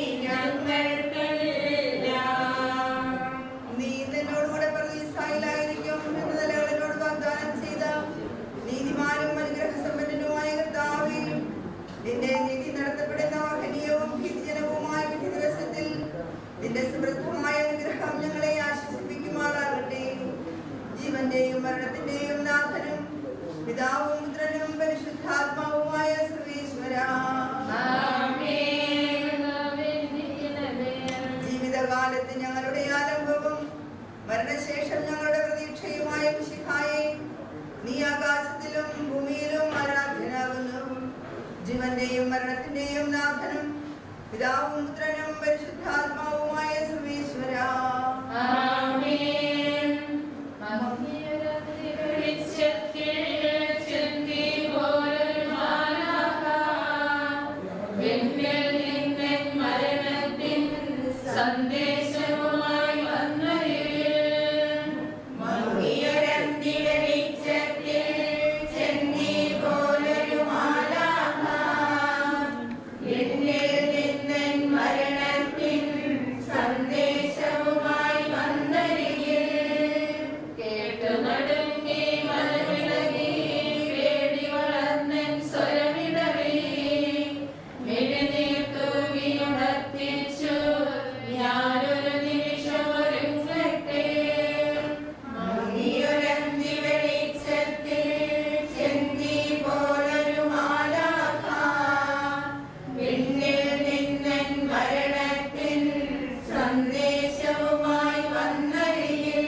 ഞങ്ങൾക്കെല്ലാം. നീ നിന്നോടുകൂടെ പർദീസായിലായിരിക്കും എന്ന് നിലകളിനോട് വാഗ്ദാനം ചെയ്ത നീതിമാനും അനുഗ്രഹസമ്പന്നനുമായ കർത്താവേ, നിന്റെ നീതി നടത്തപ്പെടുന്ന മഹനീയവും ഭീതിജനകവുമായ വിധി ദിവസത്തിൽ നിന്റെ സമൃദ്ധമായ അനുഗ്രഹം ഞങ്ങളെ ആശ്വസിപ്പിക്കുമാറാകട്ടെ. ജീവന്റെയും മരണത്തിന്റെയും നാഥനും പിതാവും പുത്രനും പരിശുദ്ധാത്മാവുമായ സർവേശ്വരാ, ജീവിതകാലത്ത് ഞങ്ങളുടെ ആരംഭവും മരണശേഷം ഞങ്ങളുടെ പ്രതീക്ഷയുമായ മിശിഹായെ, നീ ആകാശത്തിലും ഭൂമിയിലും ആരാധ്യനാകുന്നു. ജീവന്റെയും മരണത്തിന്റെയും നാഥനും പിതാവും പുത്രനും പരിശുദ്ധാത്മാവുമായ സർവേശ്വരാ, സന്ദേശവുമായി വന്നരികിൽ മങ്ങിയൊരന്തി വെളിച്ചത്തിൽ ചെന്നി പോലൊരു മാലാഖ എന്നിൽ നിന്നൻ മരണത്തിൻ സന്ദേശവുമായി വന്നരികിൽ കേട്ടു നടുങ്ങി മനമിളകി പേടി വളർന്നൻ സ്വരമിടറി മെഴുനീർ തൂകി ഉണർത്തിച്ചു ഞാനൊരു നിമിഷം ഒരുങ്ങട്ടെ. മങ്ങിയൊരന്തി വെളിച്ചത്തിൽ ചെന്നി പോലൊരു മാലാഖ എന്നിൽ നിന്നൻ മരണത്തിൻ സന്ദേശവുമായി വന്നരികിൽ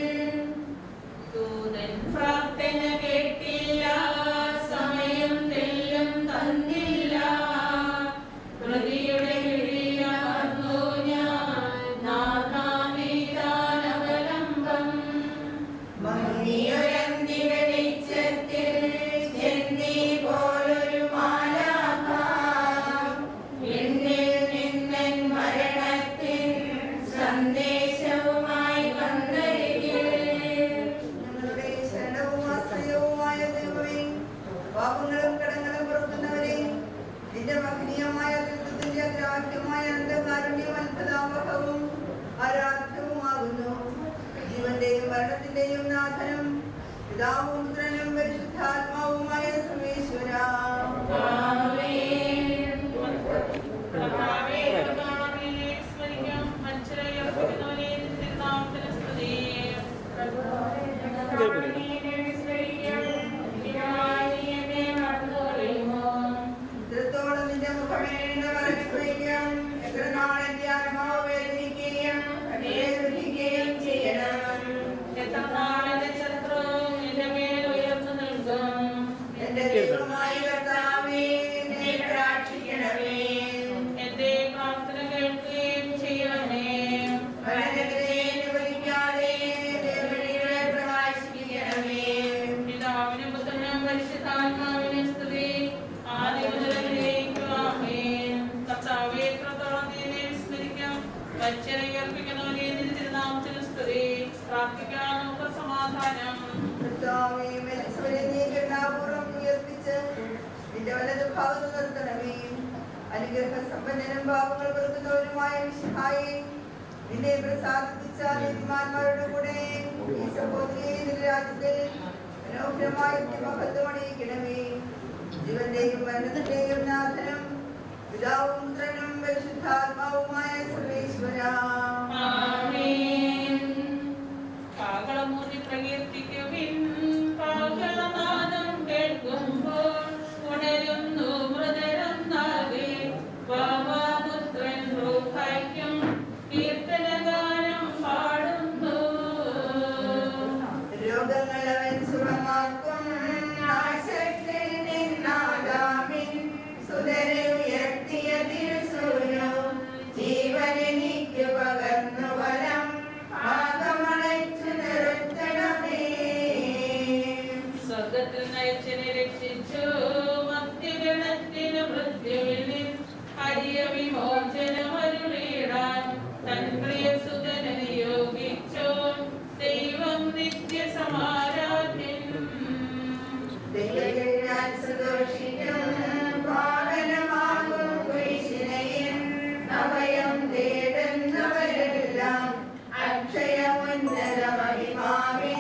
ദൂതൻ പ്രാർത്ഥന കേട്ടില്ല, സമയം തെല്ലും തന്നില്ല. പ്രതിയുടെ വിളിയർന്നു ഞാൻ നാഥാമീതാനവലംബം. മങ്ങിയൊരന്തി വെളിച്ചത്തിൽ ചെന്നി പോലൊരു മാലാഖ എന്നിൽ നിന്നൻ മരണത്തിൻ സന്ദേശവുമായി വന്നരികിൽ ഞങ്ങളുടെ ശരണവും ആശ്രയവുമായ ദൈവമേ, പാപങ്ങളും കടങ്ങളും പുറത്തുന്നവരെ, നിന്റെ മഹനീയമായ ദൈവത്തിന്റെ അഗ്രാഹ്യമായ അന്ധകാരുണ്യം അത്ഭുതാവഹവും ആരാധ്യവുമാകുന്നു. ജീവന്റെയും മരണത്തിന്റെയും നാഥനും പിതാവും പുത്രനും പരിശുദ്ധാത്മാവുമായ സർവേശ്വരാ, ഇത്രത്തോളം നിന്റെ മുഖമേണ്ട വരയ്ക്കുകയും എത്ര നാളെന്റെ ആത്മാവ് വേദനിക്കുകയും ചെയ്യണം. എത്ര നാളെ ശത്രു നിന്റെ മേൽ പ്രാർത്ഥിക്കാം. നമുക്ക് സമാധാനം. കർത്താവേ, മരിച്ചവരെ നീ കരുണാപൂർവ്വം ഉയർപ്പിച്ച് നിന്റെ വലത് ഭാഗത്ത് നിർത്തണമേ. അനുഗ്രഹസമ്പന്നനും പാപങ്ങൾ വെറുക്കുന്നവരുമായ മിശിഹായേ, നിന്നെ പ്രസാദിപ്പിച്ച നീതിമാന്മാരുടെ കൂടെ ഈ സഹോദരിയെ നിന്റെ രാജ്യത്തിൽ മനോഹരമായ മഹത്വം അണിയിക്കണമേ. ജീവന്റെയും മരണത്തിന്റെയും നാഥനും പിതാവും പുത്രനും പരിശുദ്ധാത്മാവുമായ സർവേശ്വരാ. ആമേൻ. കാഹളമൂതി പ്രകീർത്തിക്കുവിൻ. കാഹളനാദം കേൾക്കുമ്പോൾ ഉണരുന്നു മൃതരന്നാകെ. ബാബാപുത്രൻ റൂഹായ്ക്കും കീർത്തനഗാനം പാടുന്നു. രോഗങ്ങളവൻ സുഖമാക്കും. നാശത്തിൽ നിന്നാദാമിൻ സുതരെ ഉയർത്തിയ തിരുസൂനു. ജീവനെനിക്കു പകർന്നു വരം ആകമണച്ചു നിർത്തണമേ. സ്വർഗത്തിൽ നയിച്ചനെ രക്ഷിച്ചു. മധ്യഗണത്തിന് മൃത്യുവിൽ അരിയ വിമോചനമരുളിടാൻ തൻ പ്രിയസുതനെ നിയോഗിച്ചോ. ദൈവം നിത്യസമാരാധ്യൻ. ദൈവത്തിൽ ഞാൻ സന്തോഷിക്കും. പാവനമാകും കുരിശിനെയും അഭയം തേടുന്നവരെല്ലാം അക്ഷയമുന്നത മഹിമാവിൻ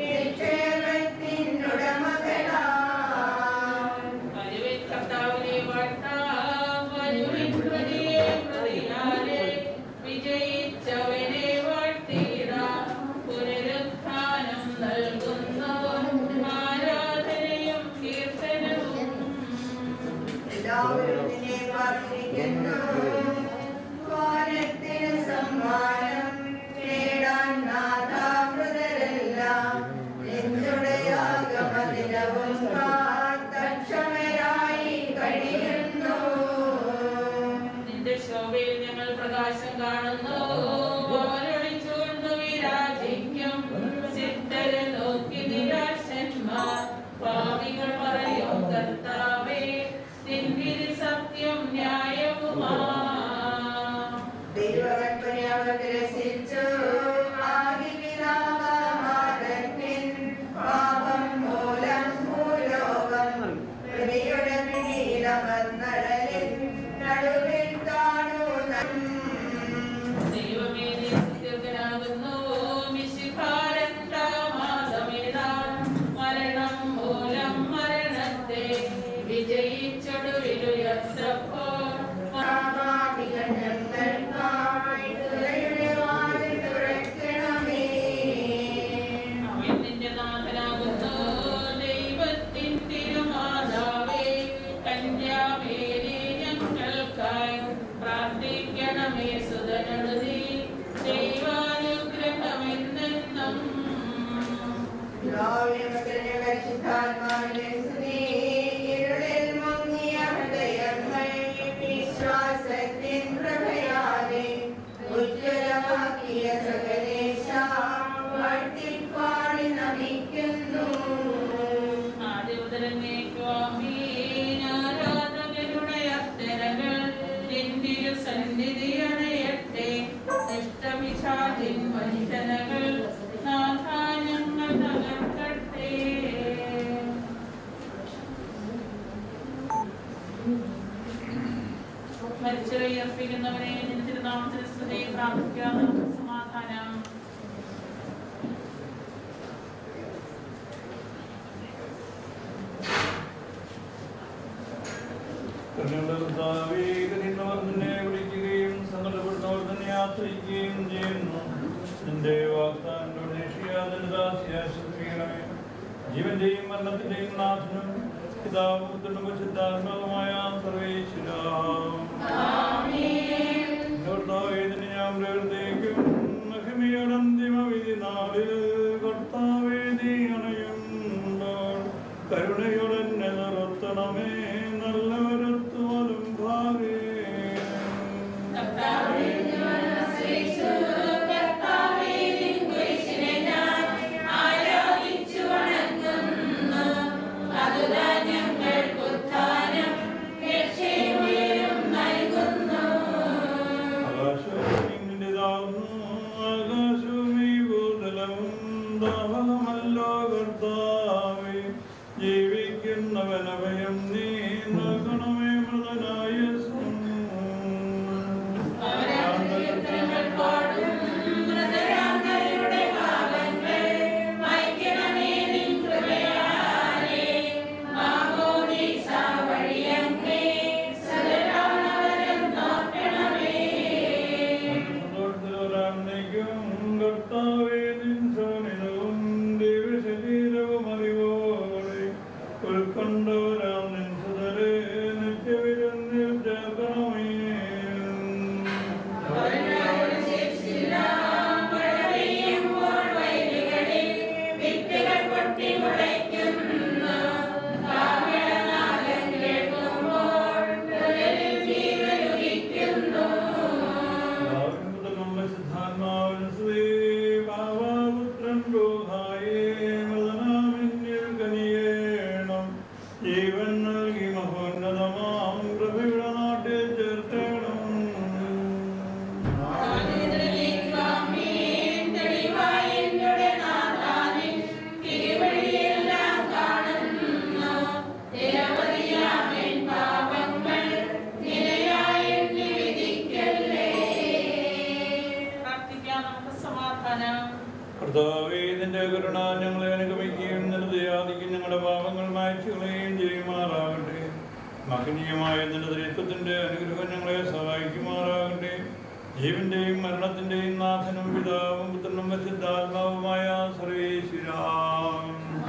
നിക്ഷേപത്തിനുടമകളാം. വരുവിൻ കർത്താവിനെ വാഴ്ത്താം. വരുവിൻ പ്രതിയെ പ്രതിയാലെ വിജയിച്ചവനെ വാഴ്ത്തിടാം. പുനരുത്ഥാനം നൽകുന്നു ആരാധനയും കീർത്തനവും. എല്ലാവരും നിന്നെ പ്രാർത്ഥിക്കുന്നു. വാനത്തിന് സമ്മാനം നേടാൻ നാഥാമൃതരെല്ലാം നിന്നുടയാഗമദിനവും കാത്തക്ഷമരായി കഴിയുന്നു. നിന്റെ ശോഭയിൽ ഞങ്ങൾ പ്രകാശം കാണുന്നു. അവരൊളിച്ചുകൊണ്ട് വിരാജിക്കും. സിദ്ധരെ നോക്കി നിരാശന്മാർ പാപികൾ പറയും കർത്താവേ നിൻവിധി സത്യം ന്യായവുമാ. ദൈവകൽപ്പന അവർ രസിച്ചു. ആദിപിതാവാദത്തിൻ പാപം മൂലം ഭൂലോകം പ്രതിയുടെ പിടിയിലമർന്നടലിൻ നടുവിൽ കാണുന്നു. ദൈവമേ നീ സുദീർഘനാകുന്നു. മിശിഹാരക്ഷാമാസമിതാൻ മരണം മൂലം മരണത്തെ വിജയിച്ചൊടുവിലുയർത്തപ്പോൾ പാപികൾ ഞങ്ങൾക്കായി തുറയുടെ വാതിൽ തുറക്കണമേ. അവൻ നിന്റെ നാഥനാകുന്നു. ദൈവത്തിൻ തിരുമാതാവേ കന്യാമേരി ഞങ്ങൾക്കായി പ്രാർത്ഥിക്കണമേ. സുതനടുതി ദൈവാനുഗ്രഹമെന്നെന്നും. പിതാവിനും പുത്രനും പരിശുദ്ധാത്മാവിനും സ്തുതി. ഇരുളിൽ മുങ്ങിയ ഹൃദയങ്ങൾ വിശ്വാസത്തിൻ പ്രഭയാലെ ഉജ്ജ്വലമാക്കിയ സകലേശ വാഴ്ത്തിപ്പാടി നമിക്കുന്നു. ആദ്യമുതലെന്നേക്കും ആമേൻ. ആരാധകരുടെ അർച്ചനകൾ നിന്റെ സന്നിധി അണയട്ടെ. ഇഷ്ടമിഷാദിൻ വഞ്ചനകൾ നാഥാ ഞങ്ങൾ തകർക്കട്ടെ. മരിച്ചവരെ അർപ്പിക്കുന്നവരെ നിന്റെ തിരുനാമത്തിന് സ്തുതി. പ്രാർത്ഥിക്കാം. നമുക്ക് സമാധാനം. നിന്നെ വിളിക്കുകയും സങ്കടപ്പെടുന്നവർ തന്നെ ആശ്രയിക്കുകയും ചെയ്യുന്നു. നിന്റെ വാഗ്ദാനത്തോട് നിഷ്ഠയാതെ ദാസ്യാശ്രയിക്കണമേ. ജീവന്റെയും മരണത്തിന്റെയും നാഥനും പിതാവും പുത്രനും പരിശുദ്ധാത്മാവുമായ സർവേശ്വരാ. കർത്താവേ ഞാൻ പ്രവർത്തിക്കും. മഹിമയുടെ അന്തിമ വിധി നാളിൽ കർത്താവേ നീ അണയുമ്പോൾ കരുണയോടെ നിർത്തണമേ. നല്ലവരത്തുവലും ഭാവേ ഞങ്ങൾ ഉത്ഥാനം രക്ഷയും കർത്താവേ, നിന്റെ കരുണ ഞങ്ങളെ അനുഗമിക്കുകയും നിർദ്ദയാദിക്കും ഞങ്ങളുടെ പാപങ്ങൾ മായ്ച്ചു കളയുകയും ചെയ്യുമാറാകട്ടെ. മഹനീയമായ നിന്റെ ദൈവത്തിന്റെ അനുഗ്രഹം ഞങ്ങളെ സഹായിക്കുമാറാകട്ടെ. ജീവന്റെയും മരണത്തിന്റെയും നാഥനും പിതാവും പുത്രനും പരിശുദ്ധാത്മാവുമായ സർവേശ്വരാം.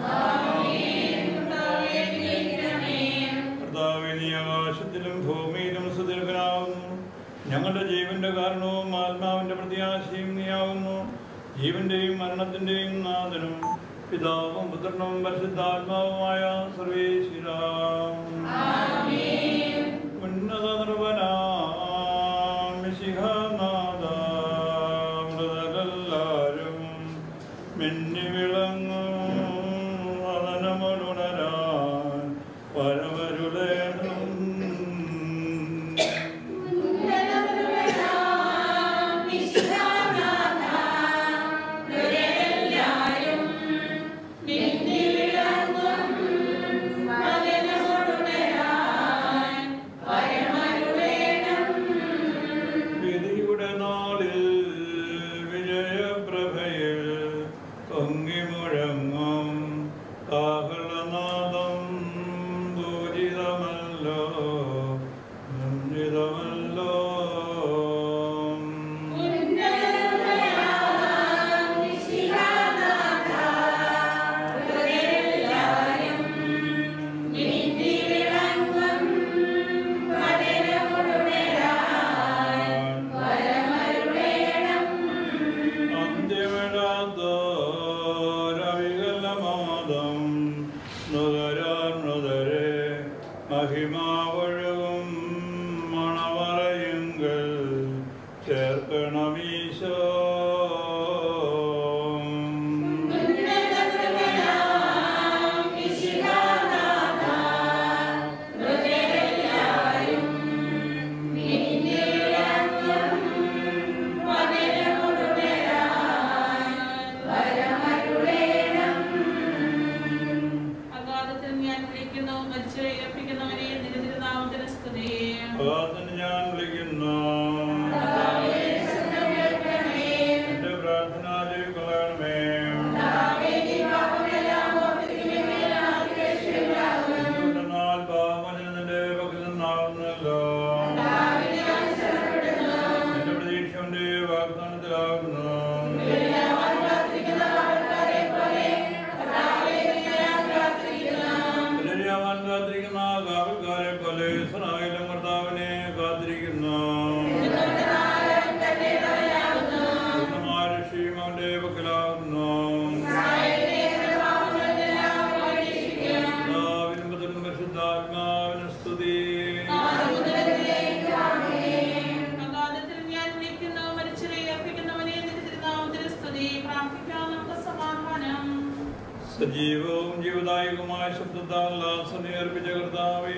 കർത്താവേ, നീ ആകാശത്തിലും ഭൂമിയിലും സുദീർഘനാവുന്നു. ഞങ്ങളുടെ ജീവന്റെ കാരണവും ആത്മാവിന്റെ പ്രത്യാശയും നീയാവുന്നു. ജീവന്റെയും മരണത്തിന്റെയും നാഥനും പിതാവും പുത്രനും പരിശുദ്ധാത്മാവുമായ സർവേശ്വരാം. ഉന്നത നിർവനാം മിശിഹാനാഥരെല്ലാരും മിന്നി വിളങ്ങും വദനമുണരാൻ പരമരുളേണം. സജീവവും ജീവദായകവുമായ ശബ്ദത്താൽ അർപ്പിച്ച കർത്താവേ,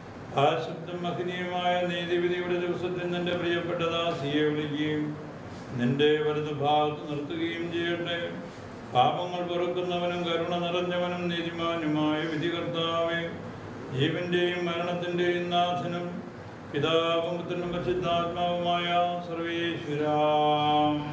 ആ ശബ്ദം മഹനീയമായ നീതിവിധിയുടെ ദിവസത്തിൽ നിന്റെ പ്രിയപ്പെട്ട ദാസിയെ വിളിക്കുകയും നിന്റെ വലതു ഭാഗത്ത് നിർത്തുകയും ചെയ്യട്ടെ. പാപങ്ങൾ പൊറുക്കുന്നവനും കരുണ നിറഞ്ഞവനും നീതിമാനുമായ വിധികർത്താവേ, ജീവന്റെയും മരണത്തിന്റെയും നാഥനും പിതാവും പുത്രനും പരിശുദ്ധാത്മാവുമായ സർവേശ്വരാം.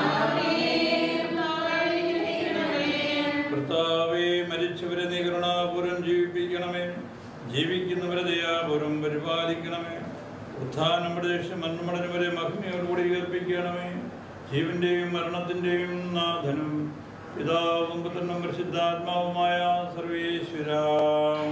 കർത്താവേ, മരിച്ചവരെ നീ കരുണാപൂർവം ജീവിപ്പിക്കണമേ. ജീവിക്കുന്നവരെ ദയാപൂർവം പരിപാലിക്കണമേ. ഉത്ഥാനം പ്രദേശം മരണമടഞ്ഞവരെ മഹിമയോടുകൂടി ഏൽപ്പിക്കണമേ. ജീവന്റെയും മരണത്തിന്റെയും നാഥനും പിതാവും പുത്രനും പരിശുദ്ധാത്മാവുമായ സർവേശ്വരാം.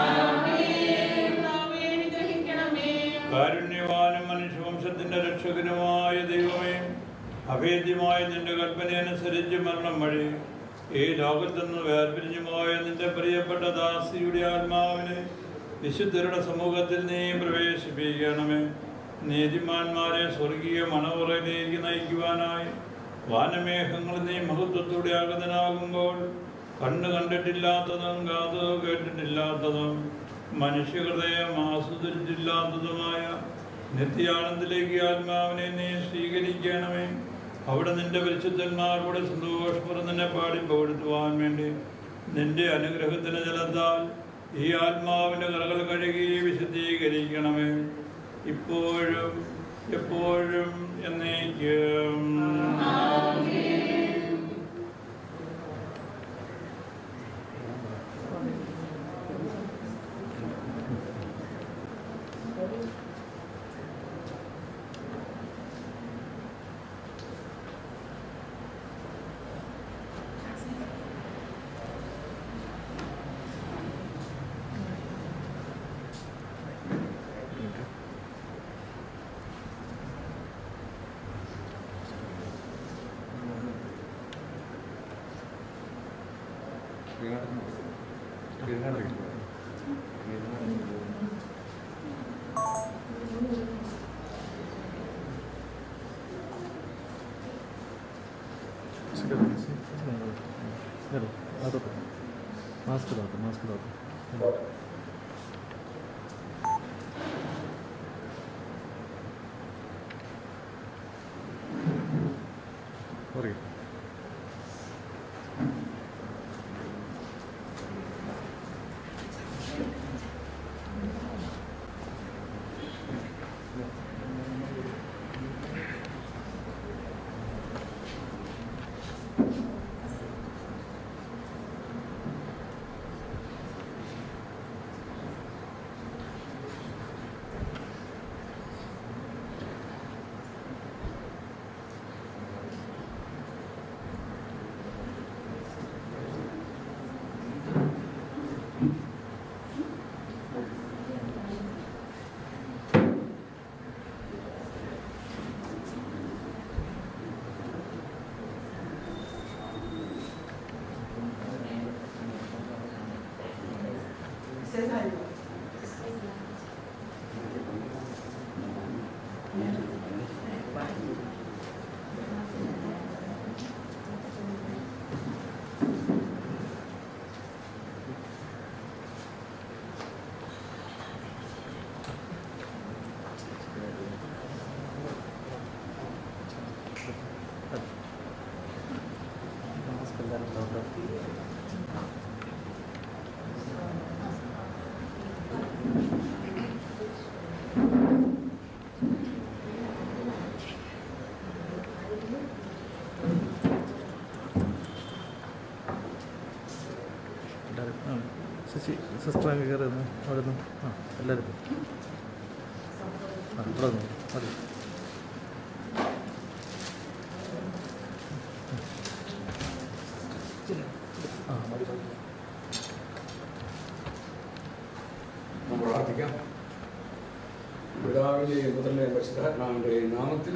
കാരുണ്യവാനും മനുഷ്യവംശത്തിന്റെ രക്ഷകനുമായ ദൈവമേ, അഭേദ്യമായ നിന്റെ കൽപ്പനയനുസരിച്ച് മരണം വഴി ഈ ലോകത്തുനിന്ന് വേർപിരിഞ്ഞുപോയ നിന്റെ പ്രിയപ്പെട്ട ദാസിയുടെ ആത്മാവിനെ വിശുദ്ധരുടെ സമൂഹത്തിൽ നീ പ്രവേശിപ്പിക്കണമേ. നീതിമാന്മാരെ സ്വർഗീയ മണവറയിലേക്ക് നയിക്കുവാനായി വാനമേഘങ്ങൾ നീ മഹത്വത്തോടെ ആഗതനാകുമ്പോൾ കണ്ണു കണ്ടിട്ടില്ലാത്തതും കാത് കേട്ടിട്ടില്ലാത്തതും മനുഷ്യഹൃദയം ആസ്വദിച്ചിട്ടില്ലാത്തതുമായ നിത്യാനന്ദത്തിലേക്ക് ആത്മാവിനെ നീ സ്വീകരിക്കണമേ. അവിടെ നിന്റെ പരിശുദ്ധന്മാരോട് സന്തോഷപൂർവ്വം നിന്നെ പാടി പകഴ്ത്തുവാൻ വേണ്ടി നിന്റെ അനുഗ്രഹത്തിന് ജലത്താൽ ഈ ആത്മാവിന്റെ കറകൾ കഴുകി വിശുദ്ധീകരിക്കണമേ. ഇപ്പോഴും എപ്പോഴും എന്നേക്കും. मास्क लगाओ സിസ്റ്റർ അങ്ങ് കയറി അവിടെ നിന്ന് എല്ലാവരും ഇവിടെ നിന്ന് മതി മതി പ്രാർത്ഥിക്കാം. പിതാവിന്റെയും പുത്രന്റെയും പരിശുദ്ധാത്മാവിന്റെയും നാമത്തിൽ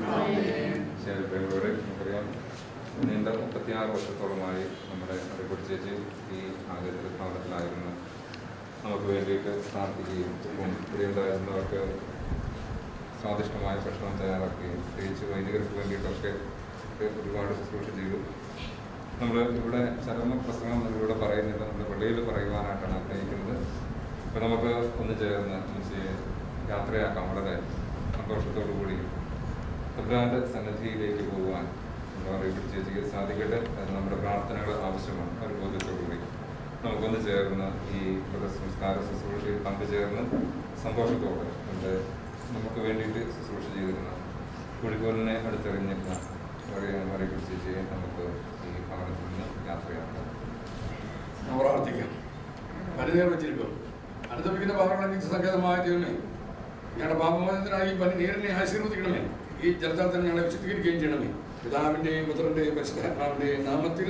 നമുക്കറിയാം നീണ്ട 36 വർഷത്തോളമായി നമ്മുടെ അറിയപ്പെട്ട ചേച്ചി ഈ ആലയത്തിൽ ഭവനത്തിലായിരുന്നു. നമുക്ക് വേണ്ടിയിട്ട് പ്രാർത്ഥിക്കുകയും ഇവിടെ ഉണ്ടായിരുന്നവർക്ക് സ്വാദിഷ്ടമായ ഭക്ഷണം തയ്യാറാക്കുകയും പ്രത്യേകിച്ച് വൈദികർക്ക് വേണ്ടിയിട്ടൊക്കെ ഒരുപാട് ശുശ്രൂഷ ചെയ്തു. നമ്മൾ ഇവിടെ ചരമപ്രസംഗം നമ്മളിവിടെ പറയുന്നില്ല, നമ്മുടെ പള്ളിയിൽ പറയുവാനായിട്ടാണ് ആഗ്രഹിക്കുന്നത്. അപ്പോൾ നമുക്ക് ഒന്ന് ചേർന്ന് യാത്രയാക്കാം. വളരെ സന്തോഷത്തോടു കൂടി തമ്പുരാന്റെ സന്നിധിയിലേക്ക് പോകുവാൻ നമ്മൾ അറിയപ്പെട്ട ചേച്ചിക്ക് സാധിക്കട്ടെ. അത് നമ്മുടെ പ്രാർത്ഥനകൾ ആവശ്യമാണ്. ഒരു ബോധ്യത്തോടുകൂടി നമുക്കൊന്ന് ചേർന്ന് ഈ സംസ്കാര ശുശ്രൂഷയിൽ പങ്കുചേർന്ന് സന്തോഷത്തോടെ നമുക്ക് വേണ്ടിയിട്ട് ശുശ്രൂഷ ചെയ്തിരുന്ന കുഴിക്കോലിനെ അടുത്തെറിഞ്ഞിരുന്ന അറിയപ്പെട്ട ചേച്ചിയെ നമുക്ക് ഈ ഭവനത്തിൽ നിന്ന് യാത്രയാക്കാം. പ്രാർത്ഥിക്കാം. പനിനീർ വെച്ചിരിക്കും. അനുദപിക്കുന്ന പാപങ്ങളെ സങ്കേതമായ ദൈവമേ, ഞങ്ങളുടെ പാപമോചനത്തിനായി പനിനീരിനെ ആശീർവദിക്കണമേ. ഈ ജലത്താൽ തന്നെ ഞങ്ങളെ വിശുദ്ധീകരിക്കുകയും ചെയ്യണമേ. പിതാവിന്റെയും പുത്രന്റെയും പരിശുദ്ധാത്മാവിന്റെയും നാമത്തിൽ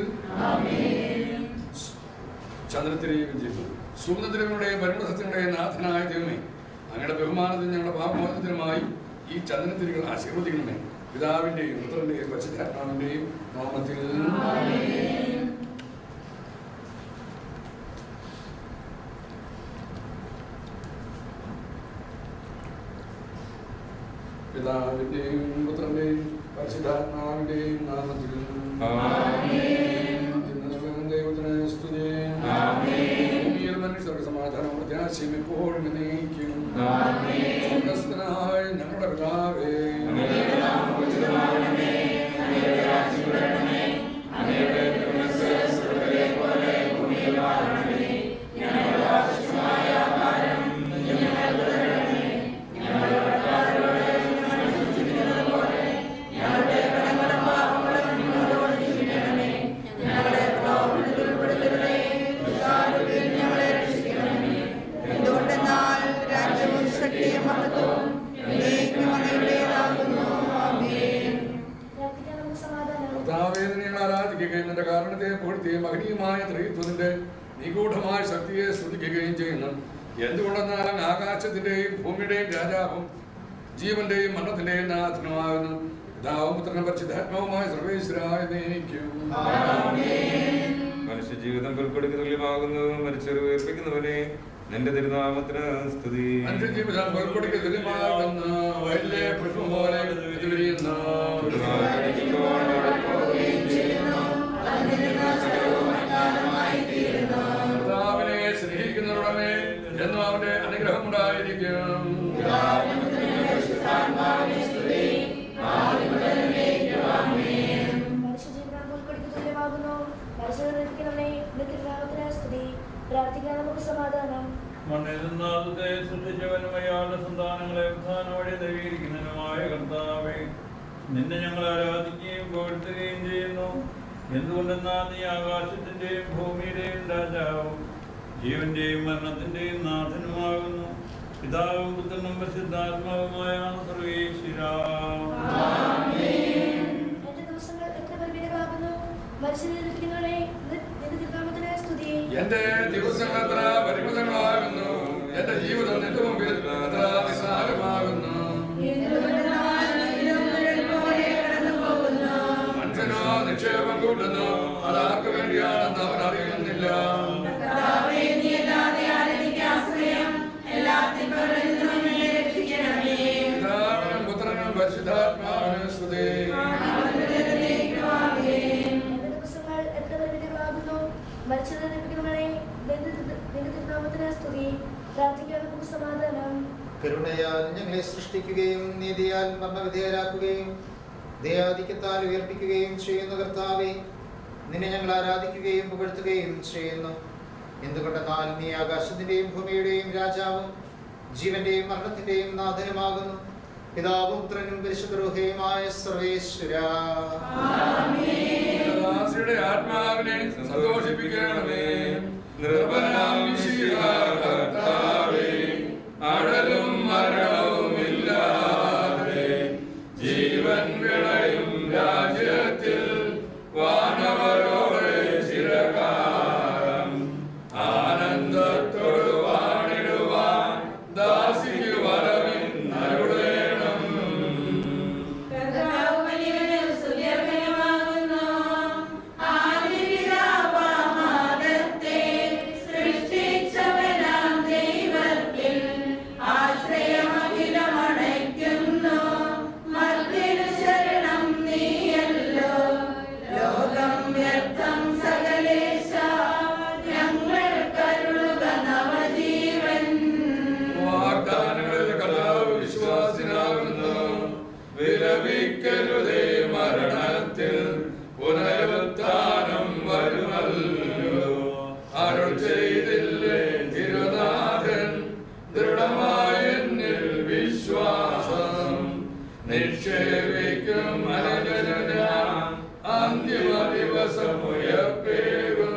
ചന്ദ്രത്തിനെയും ചെയ്തു. സൂര്യത്തിനുടെയും പരിമളസത്തിനുടെയും നാഥനായ ദൈവമേ, അങ്ങയുടെ ബഹുമാനത്തിന് ഞങ്ങളുടെ പാപമോചനത്തിനുമായി ഈ ചന്ദ്രത്തിരികൾ ആശീർവദിക്കണമേ. പിതാവിന്റെയും പുത്രന്റെയും പരിശുദ്ധാത്മാവിന്റെയും നാമത്തിൽ പിതാവിന്റെയും പുത്രന്റെയും പരിശുദ്ധാത്മാവിന്റെയും നാമത്തിൽ ദൈവത്തിന് സ്തുതി. ഭൂമിയിൽ മനുഷ്യർക്ക് സമാധാനം പ്രത്യാശയും എപ്പോഴും എന്നേക്കും. സ്വർഗ്ഗസ്ഥനായ ഞങ്ങളുടെ പിതാവേ, നിന്റെ കാരണത്തെ പുകഴ്ത്തുകയും മഹനീയമായ ത്രിത്വത്തിന്റെ നിഗൂഢമായ ശക്തിയെ സ്തുതിക്കുകയും ചെയ്യുന്നു. എന്തുകൊണ്ടെന്നാൽ ആകാശത്തിന്റെയും ഭൂമിയുടെയും രാജാവും ജീവന്റെയും മരണത്തിന്റെയും നാഥനുമാകുന്നു. പിതാവും പുത്രനും പരിശുദ്ധാത്മാവുമായ സർവേശ്വരായ നീക്കും. മനുഷ്യജീവിതം പുൽക്കൊടിക്ക് തുല്യമാകുന്നു. മരിച്ചവരെ ഉയർപ്പിക്കുന്നവനെ നിന്റെ തിരുനാമത്തിന് സ്തുതി. മനുഷ്യജീവിതം പുൽക്കൊടിക്ക് തുല്യമാകുന്നു. വയലിലെ പുഷ്പം പോലെ വിരിയുന്നു. കർത്താവിനെ സ്നേഹിക്കുന്നവരുടെ എന്നും അവന്റെ അനുഗ്രഹം ഉണ്ടായിരിക്കും. പ്രാർത്ഥിക്കാൻ നമുക്ക് സമാധാനം. മണ്ണിൽ സൃഷ്ടിച്ചവനും അയാളുടെ സന്താനങ്ങളെ ഉത്ഥാനം വഴി ദൈവീകരിക്കുന്നതിനുമായ കർത്താവേ, നിന്നെ ഞങ്ങൾ ആരാധിക്കുകയും പുകഴ്ത്തുകയും ചെയ്യുന്നു. എന്തുകൊണ്ടെന്നാൽ നീ ആകാശത്തിന്റെയും ഭൂമിയുടെയും രാജാവും ജീവന്റെയും മരണത്തിന്റെയും നാഥനുമാകുന്നു. പിതാവും പുത്രനും പരിശുദ്ധാത്മാവുമായ സർവേശ്വരാ. എന്റെ ദിവസങ്ങൾ എത്ര പരിമിതങ്ങളാകുന്നു. എന്റെ ജീവിതം നിന്റെ മുമ്പിൽ എത്ര നിസ്സാരമാകുന്നു. മനുഷ്യനോ നിക്ഷേപം കൂട്ടുന്നു, അതാർക്ക് വേണ്ടിയാണെന്ന് അവൻ അറിയുന്നില്ല. പിതാവിനും പുത്രനും പരിശുദ്ധാത്മാവിനും സ്തുതി. കരുണയാൽ ഞങ്ങളെ സൃഷ്ടിക്കുകയും നീതിയാൽ മരണവിധേയരാക്കുകയും ദയാധിക്യത്താൽ ഉയർപ്പിക്കുകയും ചെയ്യുന്ന കർത്താവേ, നിന്നെ ഞങ്ങൾ ആരാധിക്കുകയും പുകഴ്ത്തുകയും ചെയ്യുന്നു. എന്തുകൊണ്ടെന്നാൽ നീ ആകാശത്തിന്റെയും ഭൂമിയുടെയും രാജാവും ജീവന്റെയും മരണത്തിന്റെയും നാഥനുമാകുന്നു. പിതാവും പുത്രനും പരിശുദ്ധ റൂഹയുമായ സർവേശ്വരാ. ആത്മാവിനെ സന്തോഷിപ്പിക്കണമേ. നിർഭനാം കർത്താവേ, അഴലും മരണവുമില്ലാതെ ജീവൻ വിളയും രാജ്യത്തിൽ വാനവരോട് ചിരകാലം ആനന്ദത്തോട് വാണിടുവാൻ ദാസിക്ക് വരവിന്നരുളേണം. വിലപിക്കരുതേ, മരണത്തിൽ പുനരുത്ഥാനം വരുമല്ലോ. അരുൾ ചെയ്തില്ലേ തിരുനാഥൻ, ദൃഢമായ എന്നിൽ വിശ്വാസം നിക്ഷേപിക്കും. അനുജന അന്തിമ ദിവസം ഉയർപ്പേകും.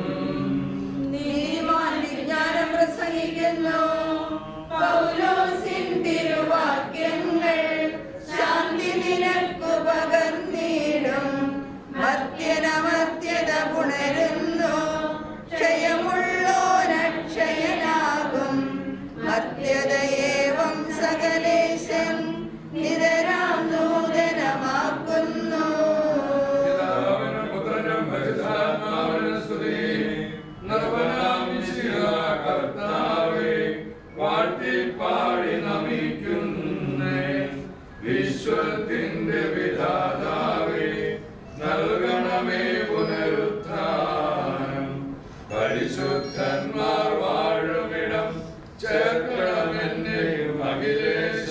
വിജ്ഞാനം പ്രസംഗിക്കുന്നു പൗലോസിൻ തിരുവാക്യങ്ങൾ. ശാന്തി നിനക്കു പകർന്നിടും. മർത്യനമർത്യത പുണരുന്നു. ക്ഷയമുള്ളോനക്ഷയനാകും. മർത്യതയേവം സകലേശൻ നിതരാം നൂതനമാക്കുന്നു. കർത്താവേ, വാഴ്ത്തിപ്പാടി നമിക്കുന്നേ. വിശ്വത്തിന്റെ വിധാതാവേ, നൽകണമേ പുനരുത്ഥാനം. പരിശുദ്ധന്മാർ വാഴുമിടം ചേർക്കണമെന്നെ അഖിലേശ.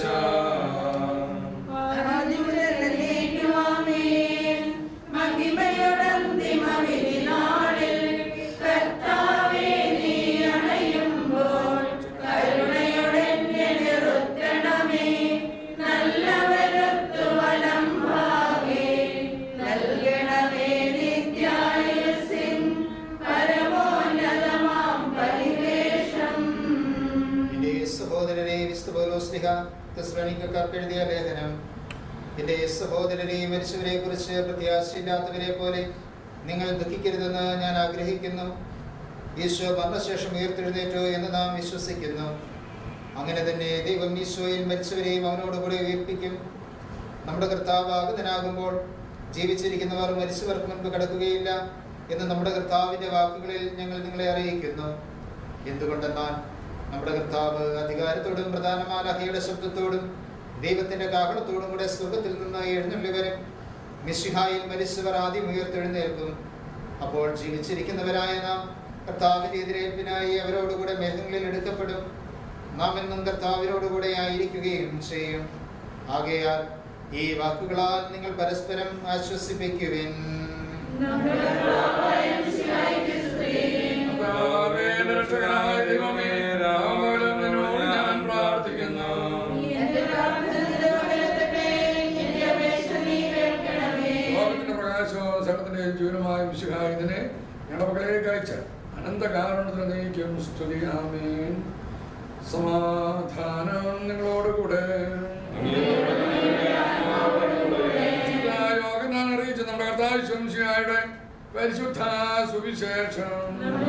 മഹിമയോടന്തിമ വിധിനാളിൽ കർത്താവേ നീ അണയുമ്പോൾ കരുണയോടെന്നെ നിറുത്തണമേ. നല്ലവരൊത്തു വലം ഭാഗേ നൽകണമേ നിത്യായുസ്സിൻ പരമോന്നതമാം പരിവേഷം. എന്റെ സഹോദരരെ, വിശുദ്ധ പൗലോസ്ലീഹ തെസ്സലോനിക്കക്കാർക്ക് എഴുതിയ ലേഖനം. എന്റെ സഹോദരരെ, മരിച്ചവരെ കുറിച്ച് പ്രത്യാശയില്ലാത്തവരെ പോലെ നിങ്ങൾ ദുഃഖിക്കരുതെന്ന് ഞാൻ ആഗ്രഹിക്കുന്നു. ഈശോ മരണശേഷം ഉയർത്തെഴുന്നേറ്റു എന്ന് നാം വിശ്വസിക്കുന്നു. അങ്ങനെ തന്നെ ദൈവം ഈശോയിൽ മരിച്ചവരെയും അവനോടുകൂടെ ഉയർപ്പിക്കും. നമ്മുടെ കർത്താവ് ആഗതനാകുമ്പോൾ ജീവിച്ചിരിക്കുന്നവർ മരിച്ചവർക്ക് മുൻപ് കിടക്കുകയില്ല. എന്ന് നമ്മുടെ കർത്താവിന്റെ വാക്കുകളിൽ ഞങ്ങൾ നിങ്ങളെ അറിയിക്കുന്നു. എന്തുകൊണ്ടെന്നാൽ നമ്മുടെ കർത്താവ് അധികാരത്തോടും പ്രധാന മാലാഖയുടെ ശബ്ദത്തോടും ദൈവത്തിന്റെ കാഹളത്തോടും കൂടെ സ്വർഗത്തിൽ നിന്ന് എഴുന്നള്ളി വരും. മിശിഹായിൽ മരിച്ചവർ ആദ്യം ഉയർത്തെഴുന്നേൽക്കും. അപ്പോൾ ജീവിച്ചിരിക്കുന്നവരായ നാം കർത്താവിന്റെ എതിരേൽപ്പിനായി അവരോടുകൂടെ മേഘങ്ങളിൽ എടുക്കപ്പെടും. നാം എന്നും കർത്താവിനോടുകൂടെ ആയിരിക്കുകയും ചെയ്യും. ആകയാൽ ഈ വാക്കുകളാൽ നിങ്ങൾ പരസ്പരം ആശ്വസിപ്പിക്കുവിൻ. ജീവനുമായ മിശിഹായിനെ ഞങ്ങളുടെ മക്കളിലേക്ക് അയച്ച അനന്തകാരണത്തിന് നീക്കും സ്തുതി. ആമേൻ. സമാധാനം നിങ്ങളോടുകൂടെ. യോഗനാൻ അറിയിച്ച നമ്മുടെ കർത്താവ് മിശിഹായുടെ പരിശുദ്ധ സുവിശേഷം.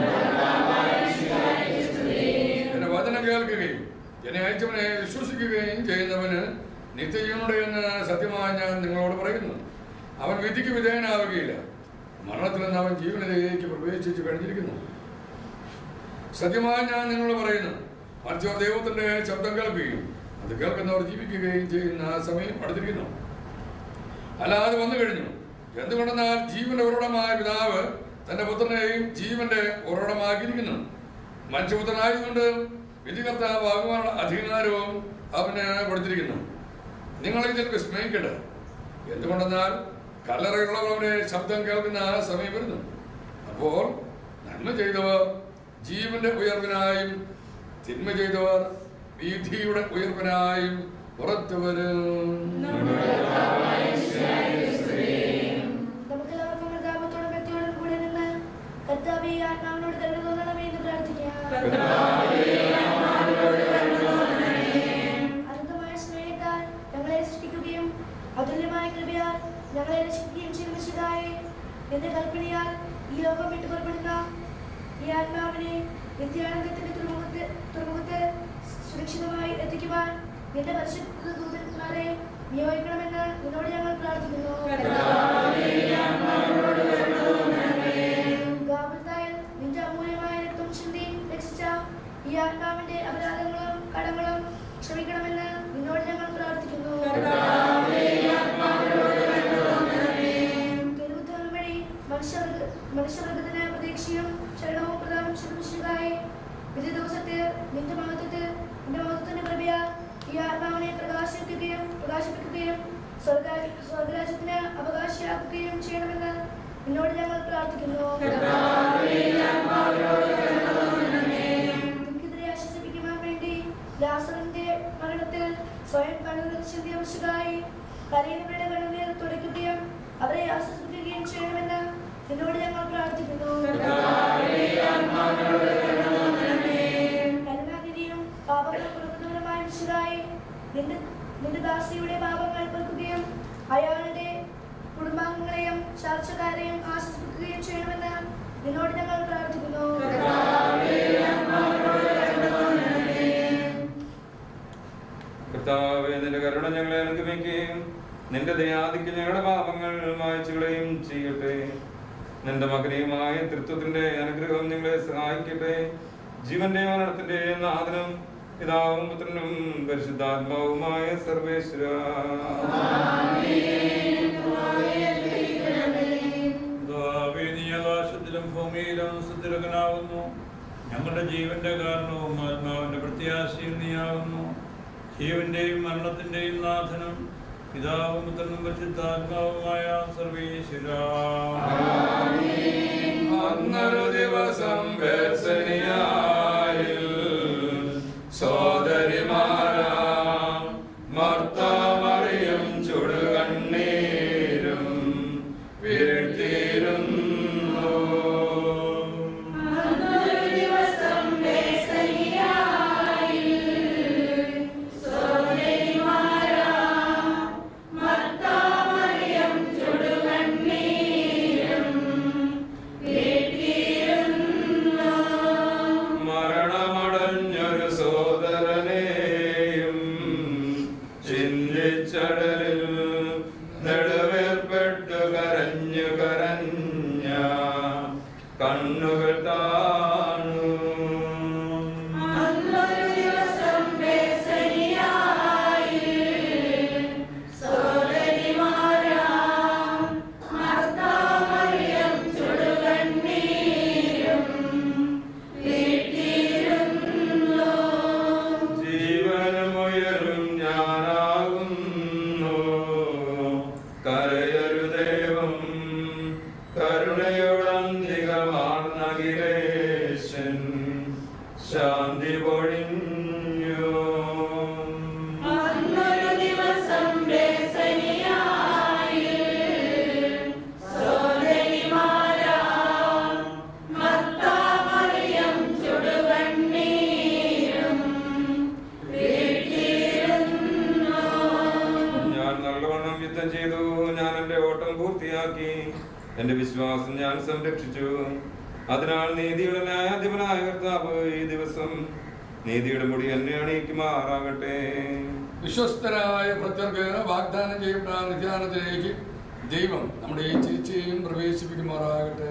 എന്റെ വചനം കേൾക്കുകയും എന്നെ അയച്ചവനെ വിശ്വസിക്കുകയും ചെയ്യുന്നവന് നിത്യജീവനുണ്ട് എന്ന് സത്യമായി ഞാൻ നിങ്ങളോട് പറയുന്നു. അവൻ വിധിക്ക് വിധേയനാവുകയില്ല, മരണത്തിൽ നിന്ന് അവൻ ജീവനിലേക്ക് പ്രവേശിച്ചു കഴിഞ്ഞിരിക്കുന്നു. സത്യമായി ഞാൻ നിങ്ങളോട് പറയുന്നു, മറിച്ച് ദൈവത്തിന്റെ ശബ്ദം കേൾക്കുകയും അത് കേൾക്കുന്നവർ ജീവിക്കുകയും ചെയ്യുന്ന സമയം അടുത്തിരിക്കുന്നു. അല്ലാതെ വന്നു കഴിഞ്ഞു. എന്തുകൊണ്ടെന്നാൽ ജീവന്റെ ഉറവിടമായ പിതാവ് തന്റെ പുത്രനെയും ജീവന്റെ ഉറവിടമാക്കിയിരിക്കുന്നു. മനുഷ്യപുത്രനായതുകൊണ്ട് വിധികർത്താവാകുവാനുള്ള അധികാരവും അവന് കൊടുത്തിരിക്കുന്നു. നിങ്ങൾ ഇതിൽ വിസ്മയിക്കട്ടെ. എന്തുകൊണ്ടെന്നാൽ കല്ലറയുള്ളവരുടെ ശബ്ദം കേൾക്കുന്ന സമയം വരുന്നു. അപ്പോൾ നന്മ ചെയ്തവർ ജീവന്റെ ഉയർവിനായും തിന്മ ചെയ്തവർ വീഥിയുടെ ഉയർവിനായും പുറത്തു വരും. അതുല്യമായ കൃപയാൽ ഞങ്ങളെ രക്ഷിക്കുകയും ചെയ്യുന്നതായി എന്റെ കൽപ്പനയാൽ ഈ ലോകം വിട്ടു പുറപ്പെടുന്ന ഈ ആത്മാവിനെ നിത്യാനന്ദത്തിന്റെ തുറമുഖത്ത് സുരക്ഷിതമായി എത്തിക്കുവാൻ എന്റെ പരിശുദ്ധ ദൂതന്മാരെ നിയോഗിക്കണമെന്ന് നിന്നോട് ഞങ്ങൾ പ്രാർത്ഥിക്കുന്നു. ഗാബുൽത്തായിൽ നിന്റെ അമൂല്യമായ രക്തം ചിന്തി രക്ഷിച്ച ഈ ആത്മാവിന്റെ അപരാധങ്ങളും കടങ്ങളും ക്ഷമിക്കണമെന്ന് നിന്നോട് ഞങ്ങൾ പ്രാർത്ഥിക്കുന്നു. മനുഷ്യവർഗത്തിന് പ്രതീക്ഷയും ശരണവും പ്രദാനം ശുശ്രൂഷകായി വിധി ദിവസത്തിൽ നിന്റെ മഹത്വത്തിന്റെ കൃപയാൽ ഈ ആത്മാവിനെ പ്രകാശിപ്പിക്കുകയും സ്വർഗരാജ്യത്തിന് അവകാശിയാക്കുകയും ചെയ്യണമെന്ന് നിന്നോട് ഞങ്ങൾ പ്രാർത്ഥിക്കുന്നു. നിനക്കെതിരെ ആശ്വസിപ്പിക്കുവാൻ വേണ്ടി ലാസറിന്റെ മരണത്തിൽ സ്വയം കണ്ണുനീർച്ചതായി കരയുന്നവരുടെ കണ്ണുനീർ തുടയ്ക്കുകയും അവരെ ആശ്വസിപ്പിക്കുകയും ചെയ്യണമെന്ന് നിന്നോട് ഞങ്ങൾ പ്രാർത്ഥിക്കുന്നു. കരുണാനിധിയും പാപങ്ങൾ കൊടുക്കുന്നവരുമായ മിശിഹായി നിന്റെ ദാസിയുടെ പാപങ്ങൾ പൊറുക്കുകയും അയാളുടെ കുടുംബാംഗങ്ങളെയും ചർച്ചക്കാരെയും ആശ്വസിപ്പിക്കുകയും ചെയ്യണമെന്ന് നിന്നോട് ഞങ്ങൾ പ്രാർത്ഥിക്കുന്നു. കർത്താവേ, നിന്റെ കരുണ ഞങ്ങളെ അനുഗമിക്കുകയും നിന്റെ ദയാദിക്ക് ഞങ്ങളുടെ പാപങ്ങൾ മായ്ച്ചുകളയും ചെയ്യട്ടെ. നിന്റെ മകനെയുമായ തൃത്വത്തിന്റെ അനുഗ്രഹം ഞങ്ങളെ സഹായിക്കട്ടെ. ജീവന്റെ മരണത്തിന്റെ നാഥനും പിതാവും പുത്രനും പരിശുദ്ധാത്മാവുമായ സർവേശ്വര. ആകാശത്തിലും ഭൂമിയിലും സുസ്ഥിരകനാകുന്നു. ഞങ്ങളുടെ ജീവന്റെ കാരണവും ആത്മാവിന്റെ പ്രത്യാശയും നീയാകുന്നു. ജീവന്റെയും മരണത്തിന്റെയും നാഥനും പിതാവും പുത്രനും പരിശുദ്ധാത്മാവുമായ സർവേശ്വര. അന്നൊരു ദിവസം ബേത്സനിയായിൽ സോദരിമാരാം മർത്താമറിയും ചുടുകണ്ണീരും വീഴ്ത്തിയിരുന്നു. മരണമടഞ്ഞൊരു സോദര തക്കവണ്ണം യുദ്ധം ചെയ്തു. ഞാൻ എൻ്റെ ഓട്ടം പൂർത്തിയാക്കി, എൻ്റെ വിശ്വാസം ഞാൻ സംരക്ഷിച്ചു. അതിനാൽ നീതിയുടെ ന്യായാധിപനായ കർത്താവ് ഈ ദിവസം നീതിയുടെ മുടി എന്നെ അണിയിക്കുമാറാകട്ടെ. വിശ്വസ്തരായ ഭക്തർക്ക് വാഗ്ദാനം ചെയ്യപ്പെട്ട നിത്യാനത്തിലേക്ക് ദൈവം നമ്മുടെ ഈ ചേച്ചിയെയും പ്രവേശിപ്പിക്കുമാറാകട്ടെ.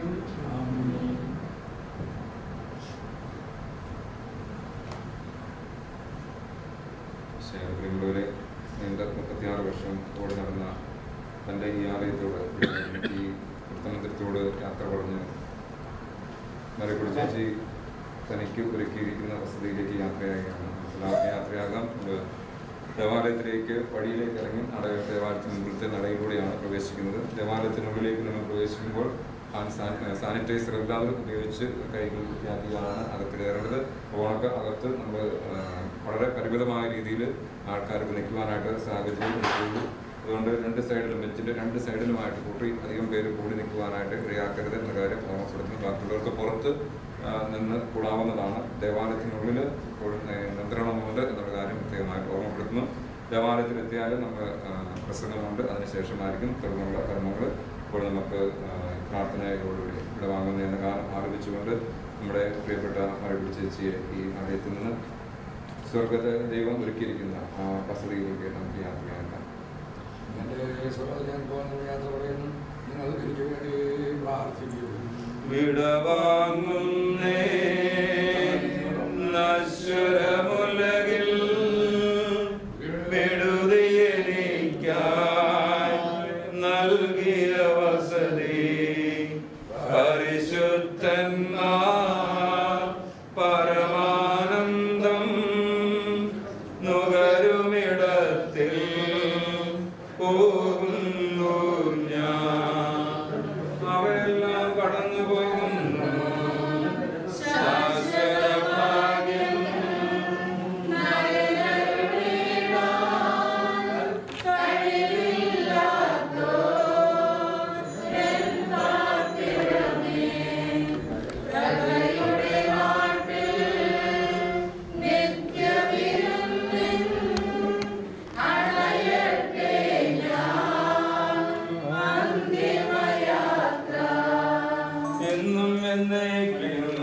പ്രിയമുള്ളവരെ, നീണ്ട 36 വർഷം ഓടി നടന്ന തൻ്റെ ഈ ആലയത്തോട്, ഈ വൃത്തമന്ദിരത്തോട് യാത്ര പറഞ്ഞ് മറിയക്കുടി ചേച്ചി തനിക്ക് ഒരുക്കിയിരിക്കുന്ന വസതിയിലേക്ക് യാത്രയാകുകയാണ്. യാത്രയാകാം. ദേവാലയത്തിലേക്ക് വഴിയിലേക്ക് ഇറങ്ങി ദേവാലയത്തിന് മുമ്പിലത്തെ നടയിലൂടെയാണ് പ്രവേശിക്കുന്നത്. ദേവാലയത്തിനുള്ളിലേക്ക് നമ്മൾ പ്രവേശിക്കുമ്പോൾ സാനിറ്റൈസർ എല്ലാവരും ഉപയോഗിച്ച് കൈകൾ വൃത്തിയാക്കിയാണ് അകത്ത് കയറേണ്ടത്. ഓണക്ക് അകത്ത് നമ്മൾ വളരെ പരിമിതമായ രീതിയിൽ ആൾക്കാർക്ക് നിൽക്കുവാനായിട്ട് സാഹചര്യം നിൽക്കുള്ളൂ. അതുകൊണ്ട് ബെഞ്ചിൻ്റെ രണ്ട് സൈഡിലുമായിട്ട് അധികം പേര് കൂടി നിൽക്കുവാനായിട്ട് ഇടയാക്കരുത് എന്ന കാര്യം ഓർമ്മപ്പെടുത്തുന്നു. ബാക്കിയുള്ളവർക്ക് പുറത്ത് നിന്ന് കൂടാവുന്നതാണ്. ദേവാലയത്തിനുള്ളിൽ നിയന്ത്രണമുണ്ട് എന്നുള്ള കാര്യം പ്രത്യേകമായിട്ട് ഓർമ്മപ്പെടുത്തുന്നു. ദേവാലയത്തിലെത്തിയാലും നമ്മൾ പ്രസംഗമുണ്ട്, അതിനുശേഷമായിരിക്കും തുടർന്നുള്ള കർമ്മങ്ങൾ. ഇപ്പോൾ നമുക്ക് പ്രാർത്ഥനയോടുകൂടി ഇവിടെ വാങ്ങുന്നതെന്ന കാലം ആരംഭിച്ചുകൊണ്ട് നമ്മുടെ പ്രിയപ്പെട്ട മറിയക്കുടി ചേച്ചിയെ ഈ ആലയത്തിൽ നിന്ന് സ്വർഗത്തെ ദൈവം ഒരുക്കിയിരിക്കുന്ന ആ വസതിയിലേക്ക് നമുക്ക് യാത്രയാക്കാം. എൻ്റെ സഹോദരൻ പോകുന്ന യാത്ര പറയുന്നു, നിങ്ങൾ എനിക്ക് വേണ്ടി പ്രാർത്ഥിക്കൂ. വിടവാങ്ങുന്നേ നശ്വരമുലകിൽ വിടുതിയെനിക്കായി നൽകിയ വസതി പരിശുദ്ധന്മാർ പരമാനന്ദം നുകരുമിടത്തിൽ പോകുന്നു ഞാൻ. അവയെല്ലാം കടന്നു പോകുന്നു. ശാശ്വതഭാഗ്യം എന്നും എന്നേക്കും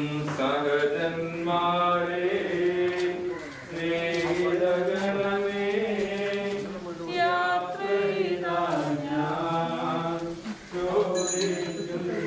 സഹജന്മാരെ സ്നേഹിതഗണമേ യാത്രയിതാ ഞാൻ ചോദിക്കുന്നു.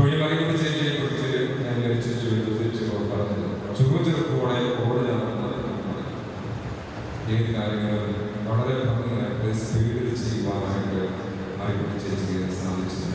അപ്പോൾ ഈ മറിയൂർ ചേച്ചിയെ കുറിച്ച് ഞാൻ ചുറുചുറുക്കോടെ ഏത് കാര്യങ്ങളും വളരെ ഭംഗിയായിട്ട് സ്പീഡിൽ ചെയ്യുവാനായിട്ട് മറിയൂർ ചേച്ചിക്ക് സാധിച്ചു.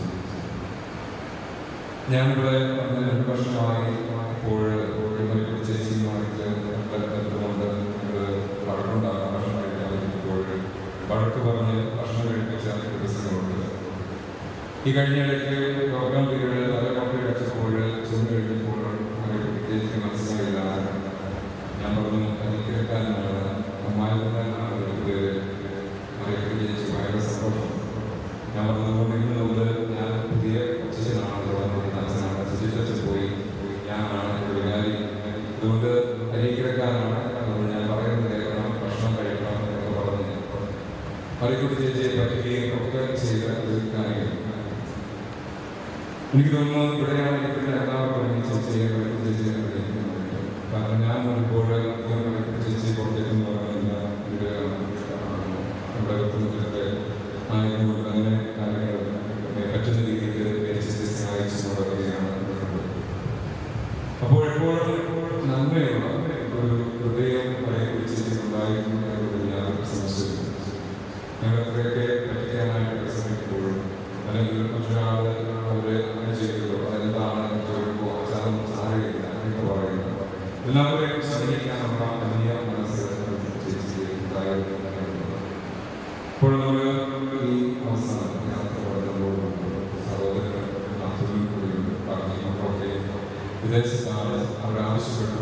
ഞാനിവിടെ 2 വർഷമായി ഇപ്പോൾ മറിയൂർ ചേച്ചിയുമായിട്ട് ബന്ധപ്പെട്ടുകൊണ്ട് ഞങ്ങൾ വഴക്കുണ്ടാകാൻ ഭക്ഷണം കഴിക്കാതിരിക്കുമ്പോൾ വഴക്ക് പറഞ്ഞ് ഭക്ഷണം കഴിപ്പിച്ച ദിവസങ്ങളുണ്ട്. ഈ കഴിഞ്ഞ ഇടയ്ക്ക് പ്രോഗ്രാം പീരീഡ് നല്ല കോപ്പി കഴിച്ചപ്പോൾ ചെന്ന് കഴിഞ്ഞപ്പോൾ ചേച്ചിക്ക് മനസ്സിലായില്ല. ഞാൻ പറഞ്ഞു കേൾക്കാനാണ് അമ്മായിന്നാണ് ചേച്ചി ഭയങ്കര സന്തോഷം. ഞാൻ പറഞ്ഞതുകൊണ്ട് ഇന്നുകൊണ്ട് ഞാൻ പുതിയ അച്ഛനാണ് അച്ഛൻ പോയി ഞാനാണ് വികാരി, അതുകൊണ്ട് അരികിടക്കാനാണ് ഞാൻ പറയുന്നത് കേൾക്കണം, ഭക്ഷണം കഴിക്കണം എന്നൊക്കെ പറഞ്ഞ് മറിയൂർ ചേച്ചിയെ പറ്റുകയും ഒക്കെ ചെയ്ത ഒരു കാര്യം. എനിക്ക് തോന്നുന്നു ഇവിടെയാണ് എല്ലാവർക്കും ചേച്ചിയെ കാരണം ഞാൻ ഇപ്പോൾ ചേച്ചി പുറത്തേക്കെന്ന് പറയുന്നില്ല നമ്മുടെ കുടുംബത്തിലൊക്കെ ആയതുകൊണ്ട് തന്നെ കാര്യങ്ങൾ പറ്റുന്ന രീതിയിൽ സഹായിച്ചു കൊണ്ടുവരികയാണ്. അപ്പോൾ എപ്പോഴും നന്മയുള്ള ഒരു ഹൃദയം മറിയൂർ ചേച്ചിക്കുണ്ടായിരുന്നു എന്നതിൽ യാതൊരു സംശയവും. ഞങ്ങൾ അത്രയൊക്കെ പഠിക്കാനായിട്ട് ശ്രമിക്കുമ്പോഴും അല്ലെങ്കിൽ മറ്റൊരാൾ അവര് അങ്ങനെ ചെയ്തതോ അതെന്താണ് അറിയില്ല എന്ന് പറയുന്നത് എല്ലാവരെയും സ്നേഹിക്കാനുള്ള വലിയ മനസ്സ് ഉണ്ടായിരുന്നു. ഇപ്പോൾ നമ്മൾ ഈ അവസാനം യാത്ര പറയുമ്പോൾ സഹോദരൻ മക്കളൊക്കെ വിദേശത്താണ് അവർ ആവശ്യപ്പെട്ട്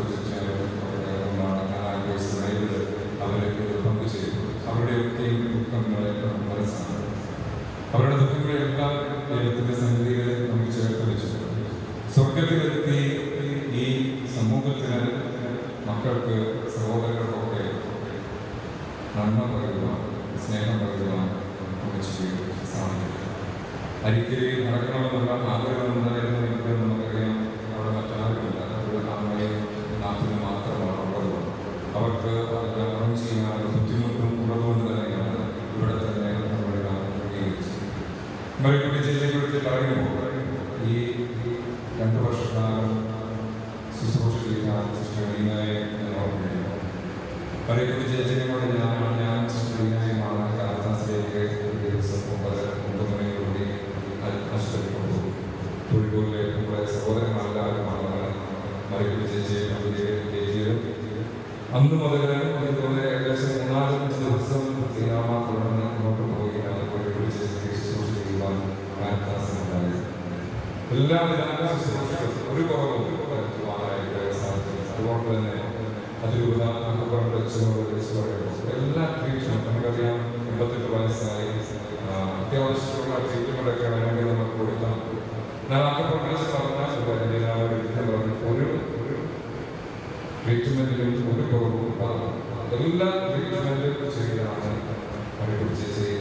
അവരെ പങ്കുചെയ്തു. അവരുടെയൊക്കെയും ദുഃഖങ്ങളെ മനസ്സാണ്. അവരുടെ ദുഃഖങ്ങളെല്ലാം ദൈവത്തിന്റെ സന്നിധിയിൽ നമുക്ക് ചേർത്ത് വെച്ചു. സ്വർഗത്തിലെത്തി ഈ സമൂഹത്തിന് മക്കൾക്ക് സഹോദരങ്ങൾക്കൊക്കെ നന്മ പറയുവാൻ സ്നേഹം പറയുവാൻ നമുക്ക് സാധിക്കും. അരിക്കലിൽ നടക്കണമെന്നുള്ള ആഗ്രഹമുണ്ടായിരുന്നു എങ്കിൽ നമുക്കറിയാം അവിടെ മറ്റാരുമില്ല. അവരുടെ അമ്മയും നാട്ടിലും മാത്രമാണ് ഉള്ളത്. അവർക്ക് അതെല്ലാം ഗുണം ചെയ്യാനുള്ള ബുദ്ധിമുട്ടും ഉള്ളതുകൊണ്ട് തന്നെയാണ് ഇവിടെ തന്നെ നമ്മളെല്ലാം അംഗീകരിച്ചത്. മറിയൂർ ചേച്ചിയെക്കുറിച്ച് പറയുമ്പോൾ ഈ 2 വർഷക്കാലം ശുശ്രൂഷ ചെയ്യാൻ ശ്രീനായെ ഞാൻ ഓർമ്മയുണ്ട്. മറിയൂർ ചേച്ചിയോട് ഞാൻ ശ്രീനായുമാണ് കാലാവസ്ഥയിലേക്ക് ഒരു ദിവസം 9 മണിയോടുകൂടി നഷ്ടപ്പെട്ടു. തൊഴിലൂരിലെ നമ്മുടെ സഹോദരന്മാരെല്ലാവരുമാണ് മറിയൂർ ചേച്ചിയെ കയറ്റിയത്. അന്ന് മുതൽ അതുപോലെ ഏകദേശം 4-5 ദിവസം ശ്രീരാമ തുടർന്ന് മുന്നോട്ട് പോവുകയാണ്. മറിയൂർ ചേച്ചിക്ക് ശുശ്രൂഷ ചെയ്യുവാൻ ഉണ്ടായി. എല്ലാവിധ ഒരു കുറവും വരുത്തുവാനായിട്ട് സാധിക്കും. അതുകൊണ്ട് തന്നെ അതിരൂപത അക്കപ്പുറം വെച്ചോട് വിളിച്ചു പറയുമ്പോൾ എല്ലാ ട്രീറ്റ്മെന്റ് നമുക്കറിയാം 88 വയസ്സായി അത്യാവശ്യമുള്ള ട്രീറ്റ്മെന്റൊക്കെ വേണമെങ്കിൽ നമുക്ക് കൊടുക്കാം. ഞാൻ അക്കപ്പുറം വിളിച്ച് പറഞ്ഞാൽ ഒരു ട്രീറ്റ്മെന്റിലും ഒരു കുറവും ഉണ്ടാകും. എല്ലാ ട്രീറ്റ്മെന്റും ചെയ്താണ് മറിയൂർ ചേച്ചി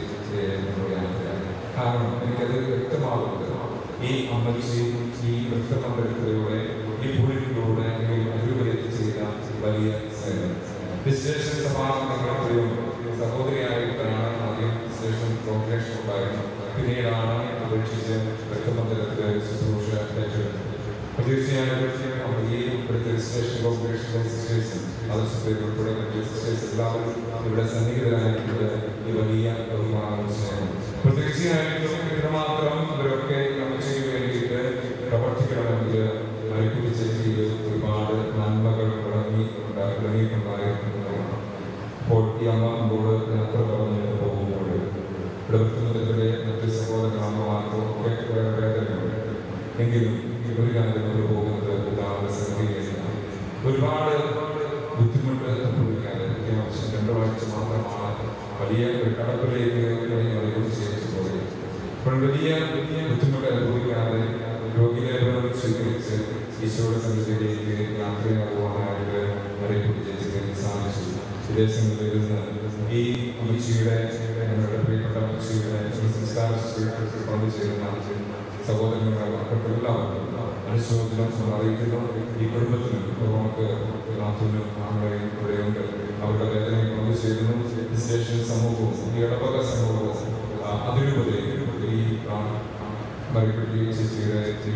കാരണം എനിക്കത് വ്യക്തമാകുന്നത് ഈ അമ്മച്ചി ഈ വൃത്തമണ്ഡലത്തിലൂടെ ഈ പുള്ളിലൂടെ അനുഗ്രഹിച്ച് ചെയ്ത വലിയ സേവനം. വിശേഷൻ സഭാംഗങ്ങളെയും സഹോദരിയായിട്ടാണ് ആദ്യം വിശേഷം കോൺഗ്രേഷൻ ഉണ്ടായിരുന്നു. പിന്നീടാണ് അപേക്ഷിച്ച് വൃത്തമണ്ഡലത്തിലെ ശുശ്രൂഷ ഏറ്റെടുത്തത്. തീർച്ചയായും ഈ ഇവിടുത്തെ രജിസ്ട്രേഷൻ കോൺഗ്രേഷൻ രജിസ്ട്രേഷൻ അതേ ഉൾപ്പെടെ രജിസ്ട്രേഷൻ എല്ലാവരും ഇവിടെ സന്നിഹിതരായിട്ടുള്ളത് ഈ വലിയ ബഹുമാനം സ്നേഹം. അപ്പോൾ തീർച്ചയായിട്ടും ഇത്രമാത്രം ഇവരൊക്കെ അമ്മച്ചിക്ക് വേണ്ടിയിട്ട് പ്രവർത്തിക്കണമെങ്കിൽ മറിയൂർ ചേച്ചിയിൽ ഒരുപാട് നന്മകൾ ഇറങ്ങിയിട്ടുണ്ടായിരുന്നതാണ്. അപ്പോൾ ഈ അമ്മയോട് യാത്ര പറഞ്ഞ് പോകുമ്പോൾ ഇവിടെ വൃത്തമണ്ഡലത്തിലെ മറ്റ് സഹോദര അമ്മമാർക്കും ഒക്കെ വേറെ വേദനയുണ്ട്. എങ്കിലും ഒരു കാര്യം നമ്മൾ പോകുന്നത് എല്ലാവരുടെ സന്നിധിയിലാണ്. ഒരുപാട് ബുദ്ധിമുട്ട് അനുഭവിക്കാതെ അത്യാവശ്യം 2 ആഴ്ച മാത്രമാണ് വലിയ ഒരു കടപ്പിലേക്ക് മറിയൂർ ചേച്ചി പോയി. അപ്പോൾ വലിയ ബുദ്ധിമുട്ട് അനുഭവിക്കാതെ രോഗിലേപനം സ്വീകരിച്ച് ഈശോയുടെ സന്നിധിയിലേക്ക് യാത്രയാകുവാനായിട്ട് മറിയൂർ ചേച്ചിക്ക് സാധിച്ചു. വിദേശങ്ങളിൽ നിന്ന് ഈ അമ്മച്ചിയുടെ ഞങ്ങളുടെ പ്രിയപ്പെട്ട അമ്മച്ചിയുടെ സംസ്കാര പങ്കുചേരുന്ന സഹോദരങ്ങൾ മക്കൾക്കെല്ലാവർക്കും അനുശോചനം അറിയിക്കുന്നു. ഈ കുടുംബത്തിനും നമുക്ക് നാഥനും ആങ്ങളെയും ഇവിടെയുണ്ട്. അവരുടെ വേദനയും പങ്കുചേരുന്നു. സ്റ്റേഷൻ സമൂഹവും ഈ ഇടവക സമൂഹവും അതിരൂപതയും ഈ മറിയൂർ ചേച്ചിയുടെ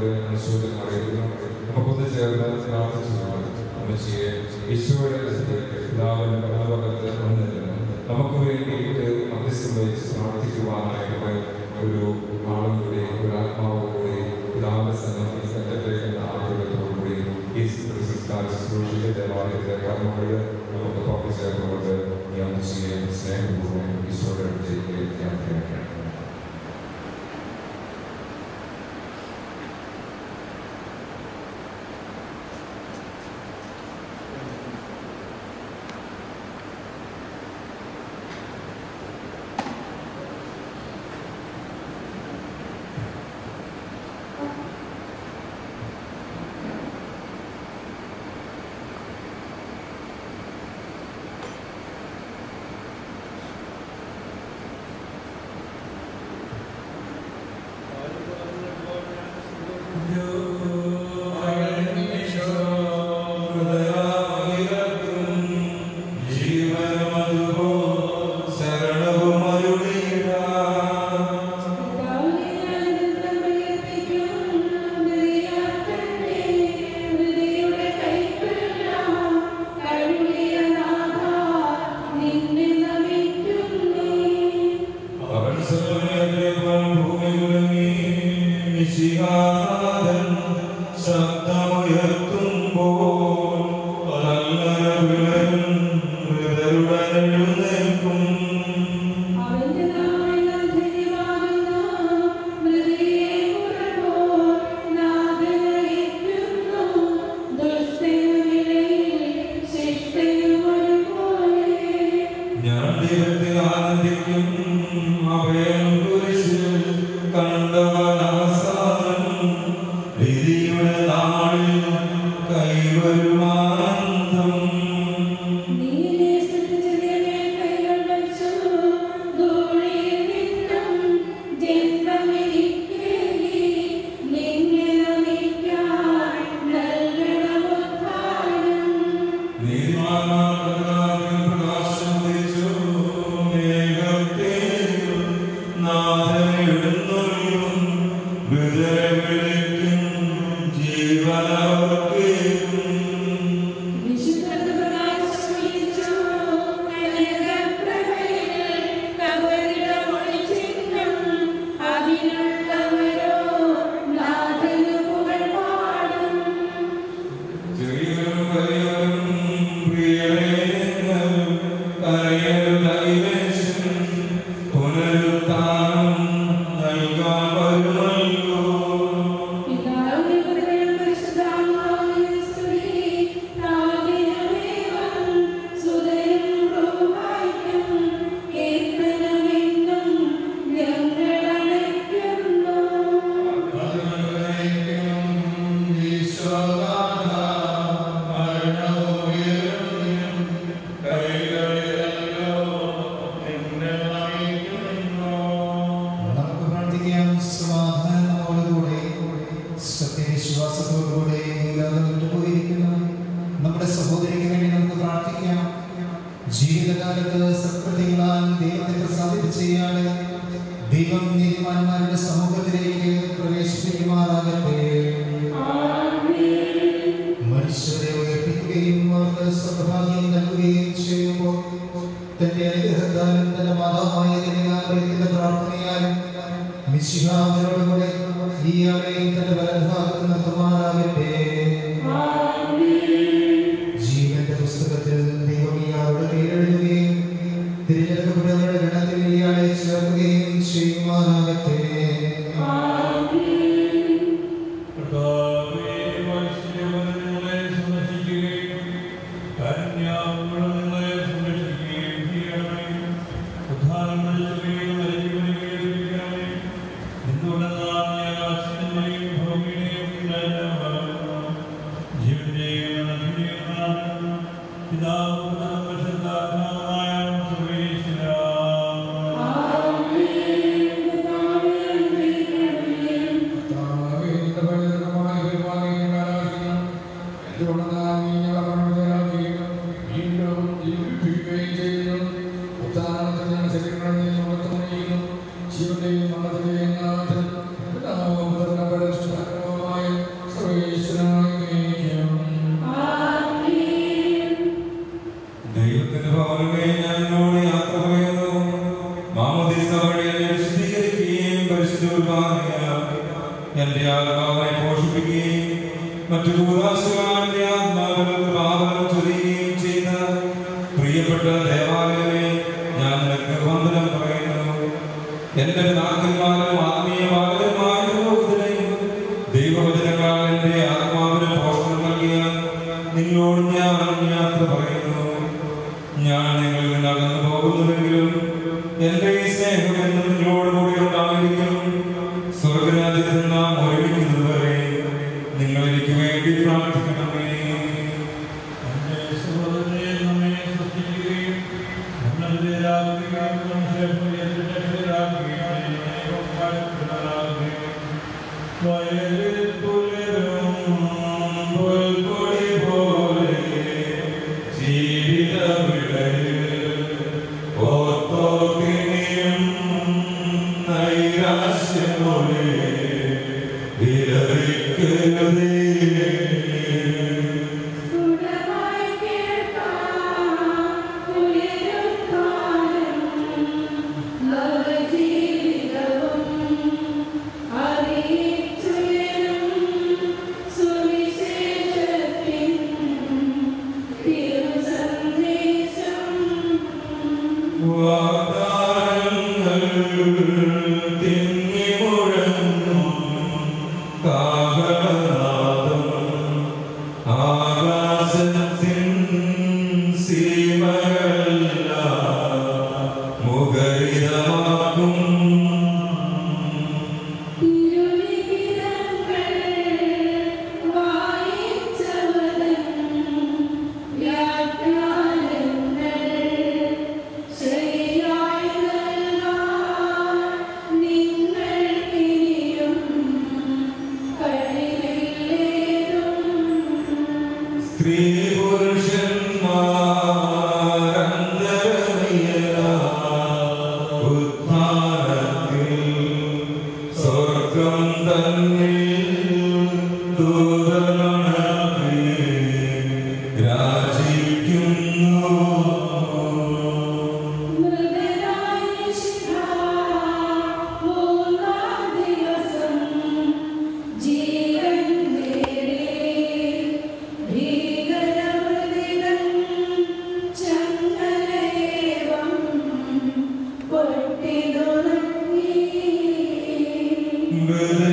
നാമത്തിൽ അനുശോചനം അറിയിക്കുന്നു. നമുക്കൊന്ന് ചേർന്ന് പ്രാർത്ഥിച്ചുകൊണ്ട് അമ്മച്ചിയെ ഈശോയുടെ പിതാവിന്റെ പരമപദത്തിൽ വന്നിരുന്നു നമുക്ക് വേണ്ടിയിട്ട് മധ്യസ്ഥം വഹിച്ച് പ്രാർത്ഥിക്കുവാനായിട്ട് ഒരു ആളുകൂടി ഒരു ആത്മാവുകൂടി പിതാവിന്റെ സന്നദ്ധി എന്ന ആഗ്രഹത്തോടുകൂടി ഈ സംസ്കാര ശുശ്രൂഷയുടെ ദേവാലയത്തിലെ കർമ്മങ്ങളിൽ നമുക്ക് പങ്കുചേർന്നുകൊണ്ട് ഈ അമ്മച്ചിയെ സ്നേഹപൂർവ്വം ഈശോയുടെ അടുത്തേക്ക് യാത്രയാക്കണം. ശിവന്റെയും എന്റെ ആത്മാവിനെ പോഷിപ്പിക്കുകയും മറ്റു ഭൂതാശുകളുടെ ആത്മാവിൽ പാവനം ചൊരിയുകയും ചെയ്ത പ്രിയപ്പെട്ട ദേവാലയമേ, ഞാൻ നിനക്ക് വന്ദനം പറയുന്നു. എന്റെ നാക്കന്മാരും ആത്മീയ ബാലകന്മായ പുരോഹിതരെയും ദൈവവചനങ്ങളാൽ എന്റെ ആത്മാവിന് പോഷണം നൽകിയ നിങ്ങളോട് ഞാൻ യാത്ര പറയുന്നു. ഞാൻ നിങ്ങളിൽ നിന്ന് അകന്നു പോകുന്നുവെങ്കിലും എന്റെ ഈ സ്നേഹം എന്നും നിങ്ങളോട് കൂടി ഉണ്ടായിരിക്കും. സ്വർഗരാജ്യത്തിൽ നാം ഒരുമിക്കുന്നത് വരെ നിങ്ങൾ എനിക്ക് വേണ്ടി പ്രാർത്ഥിക്കണമേ. Good.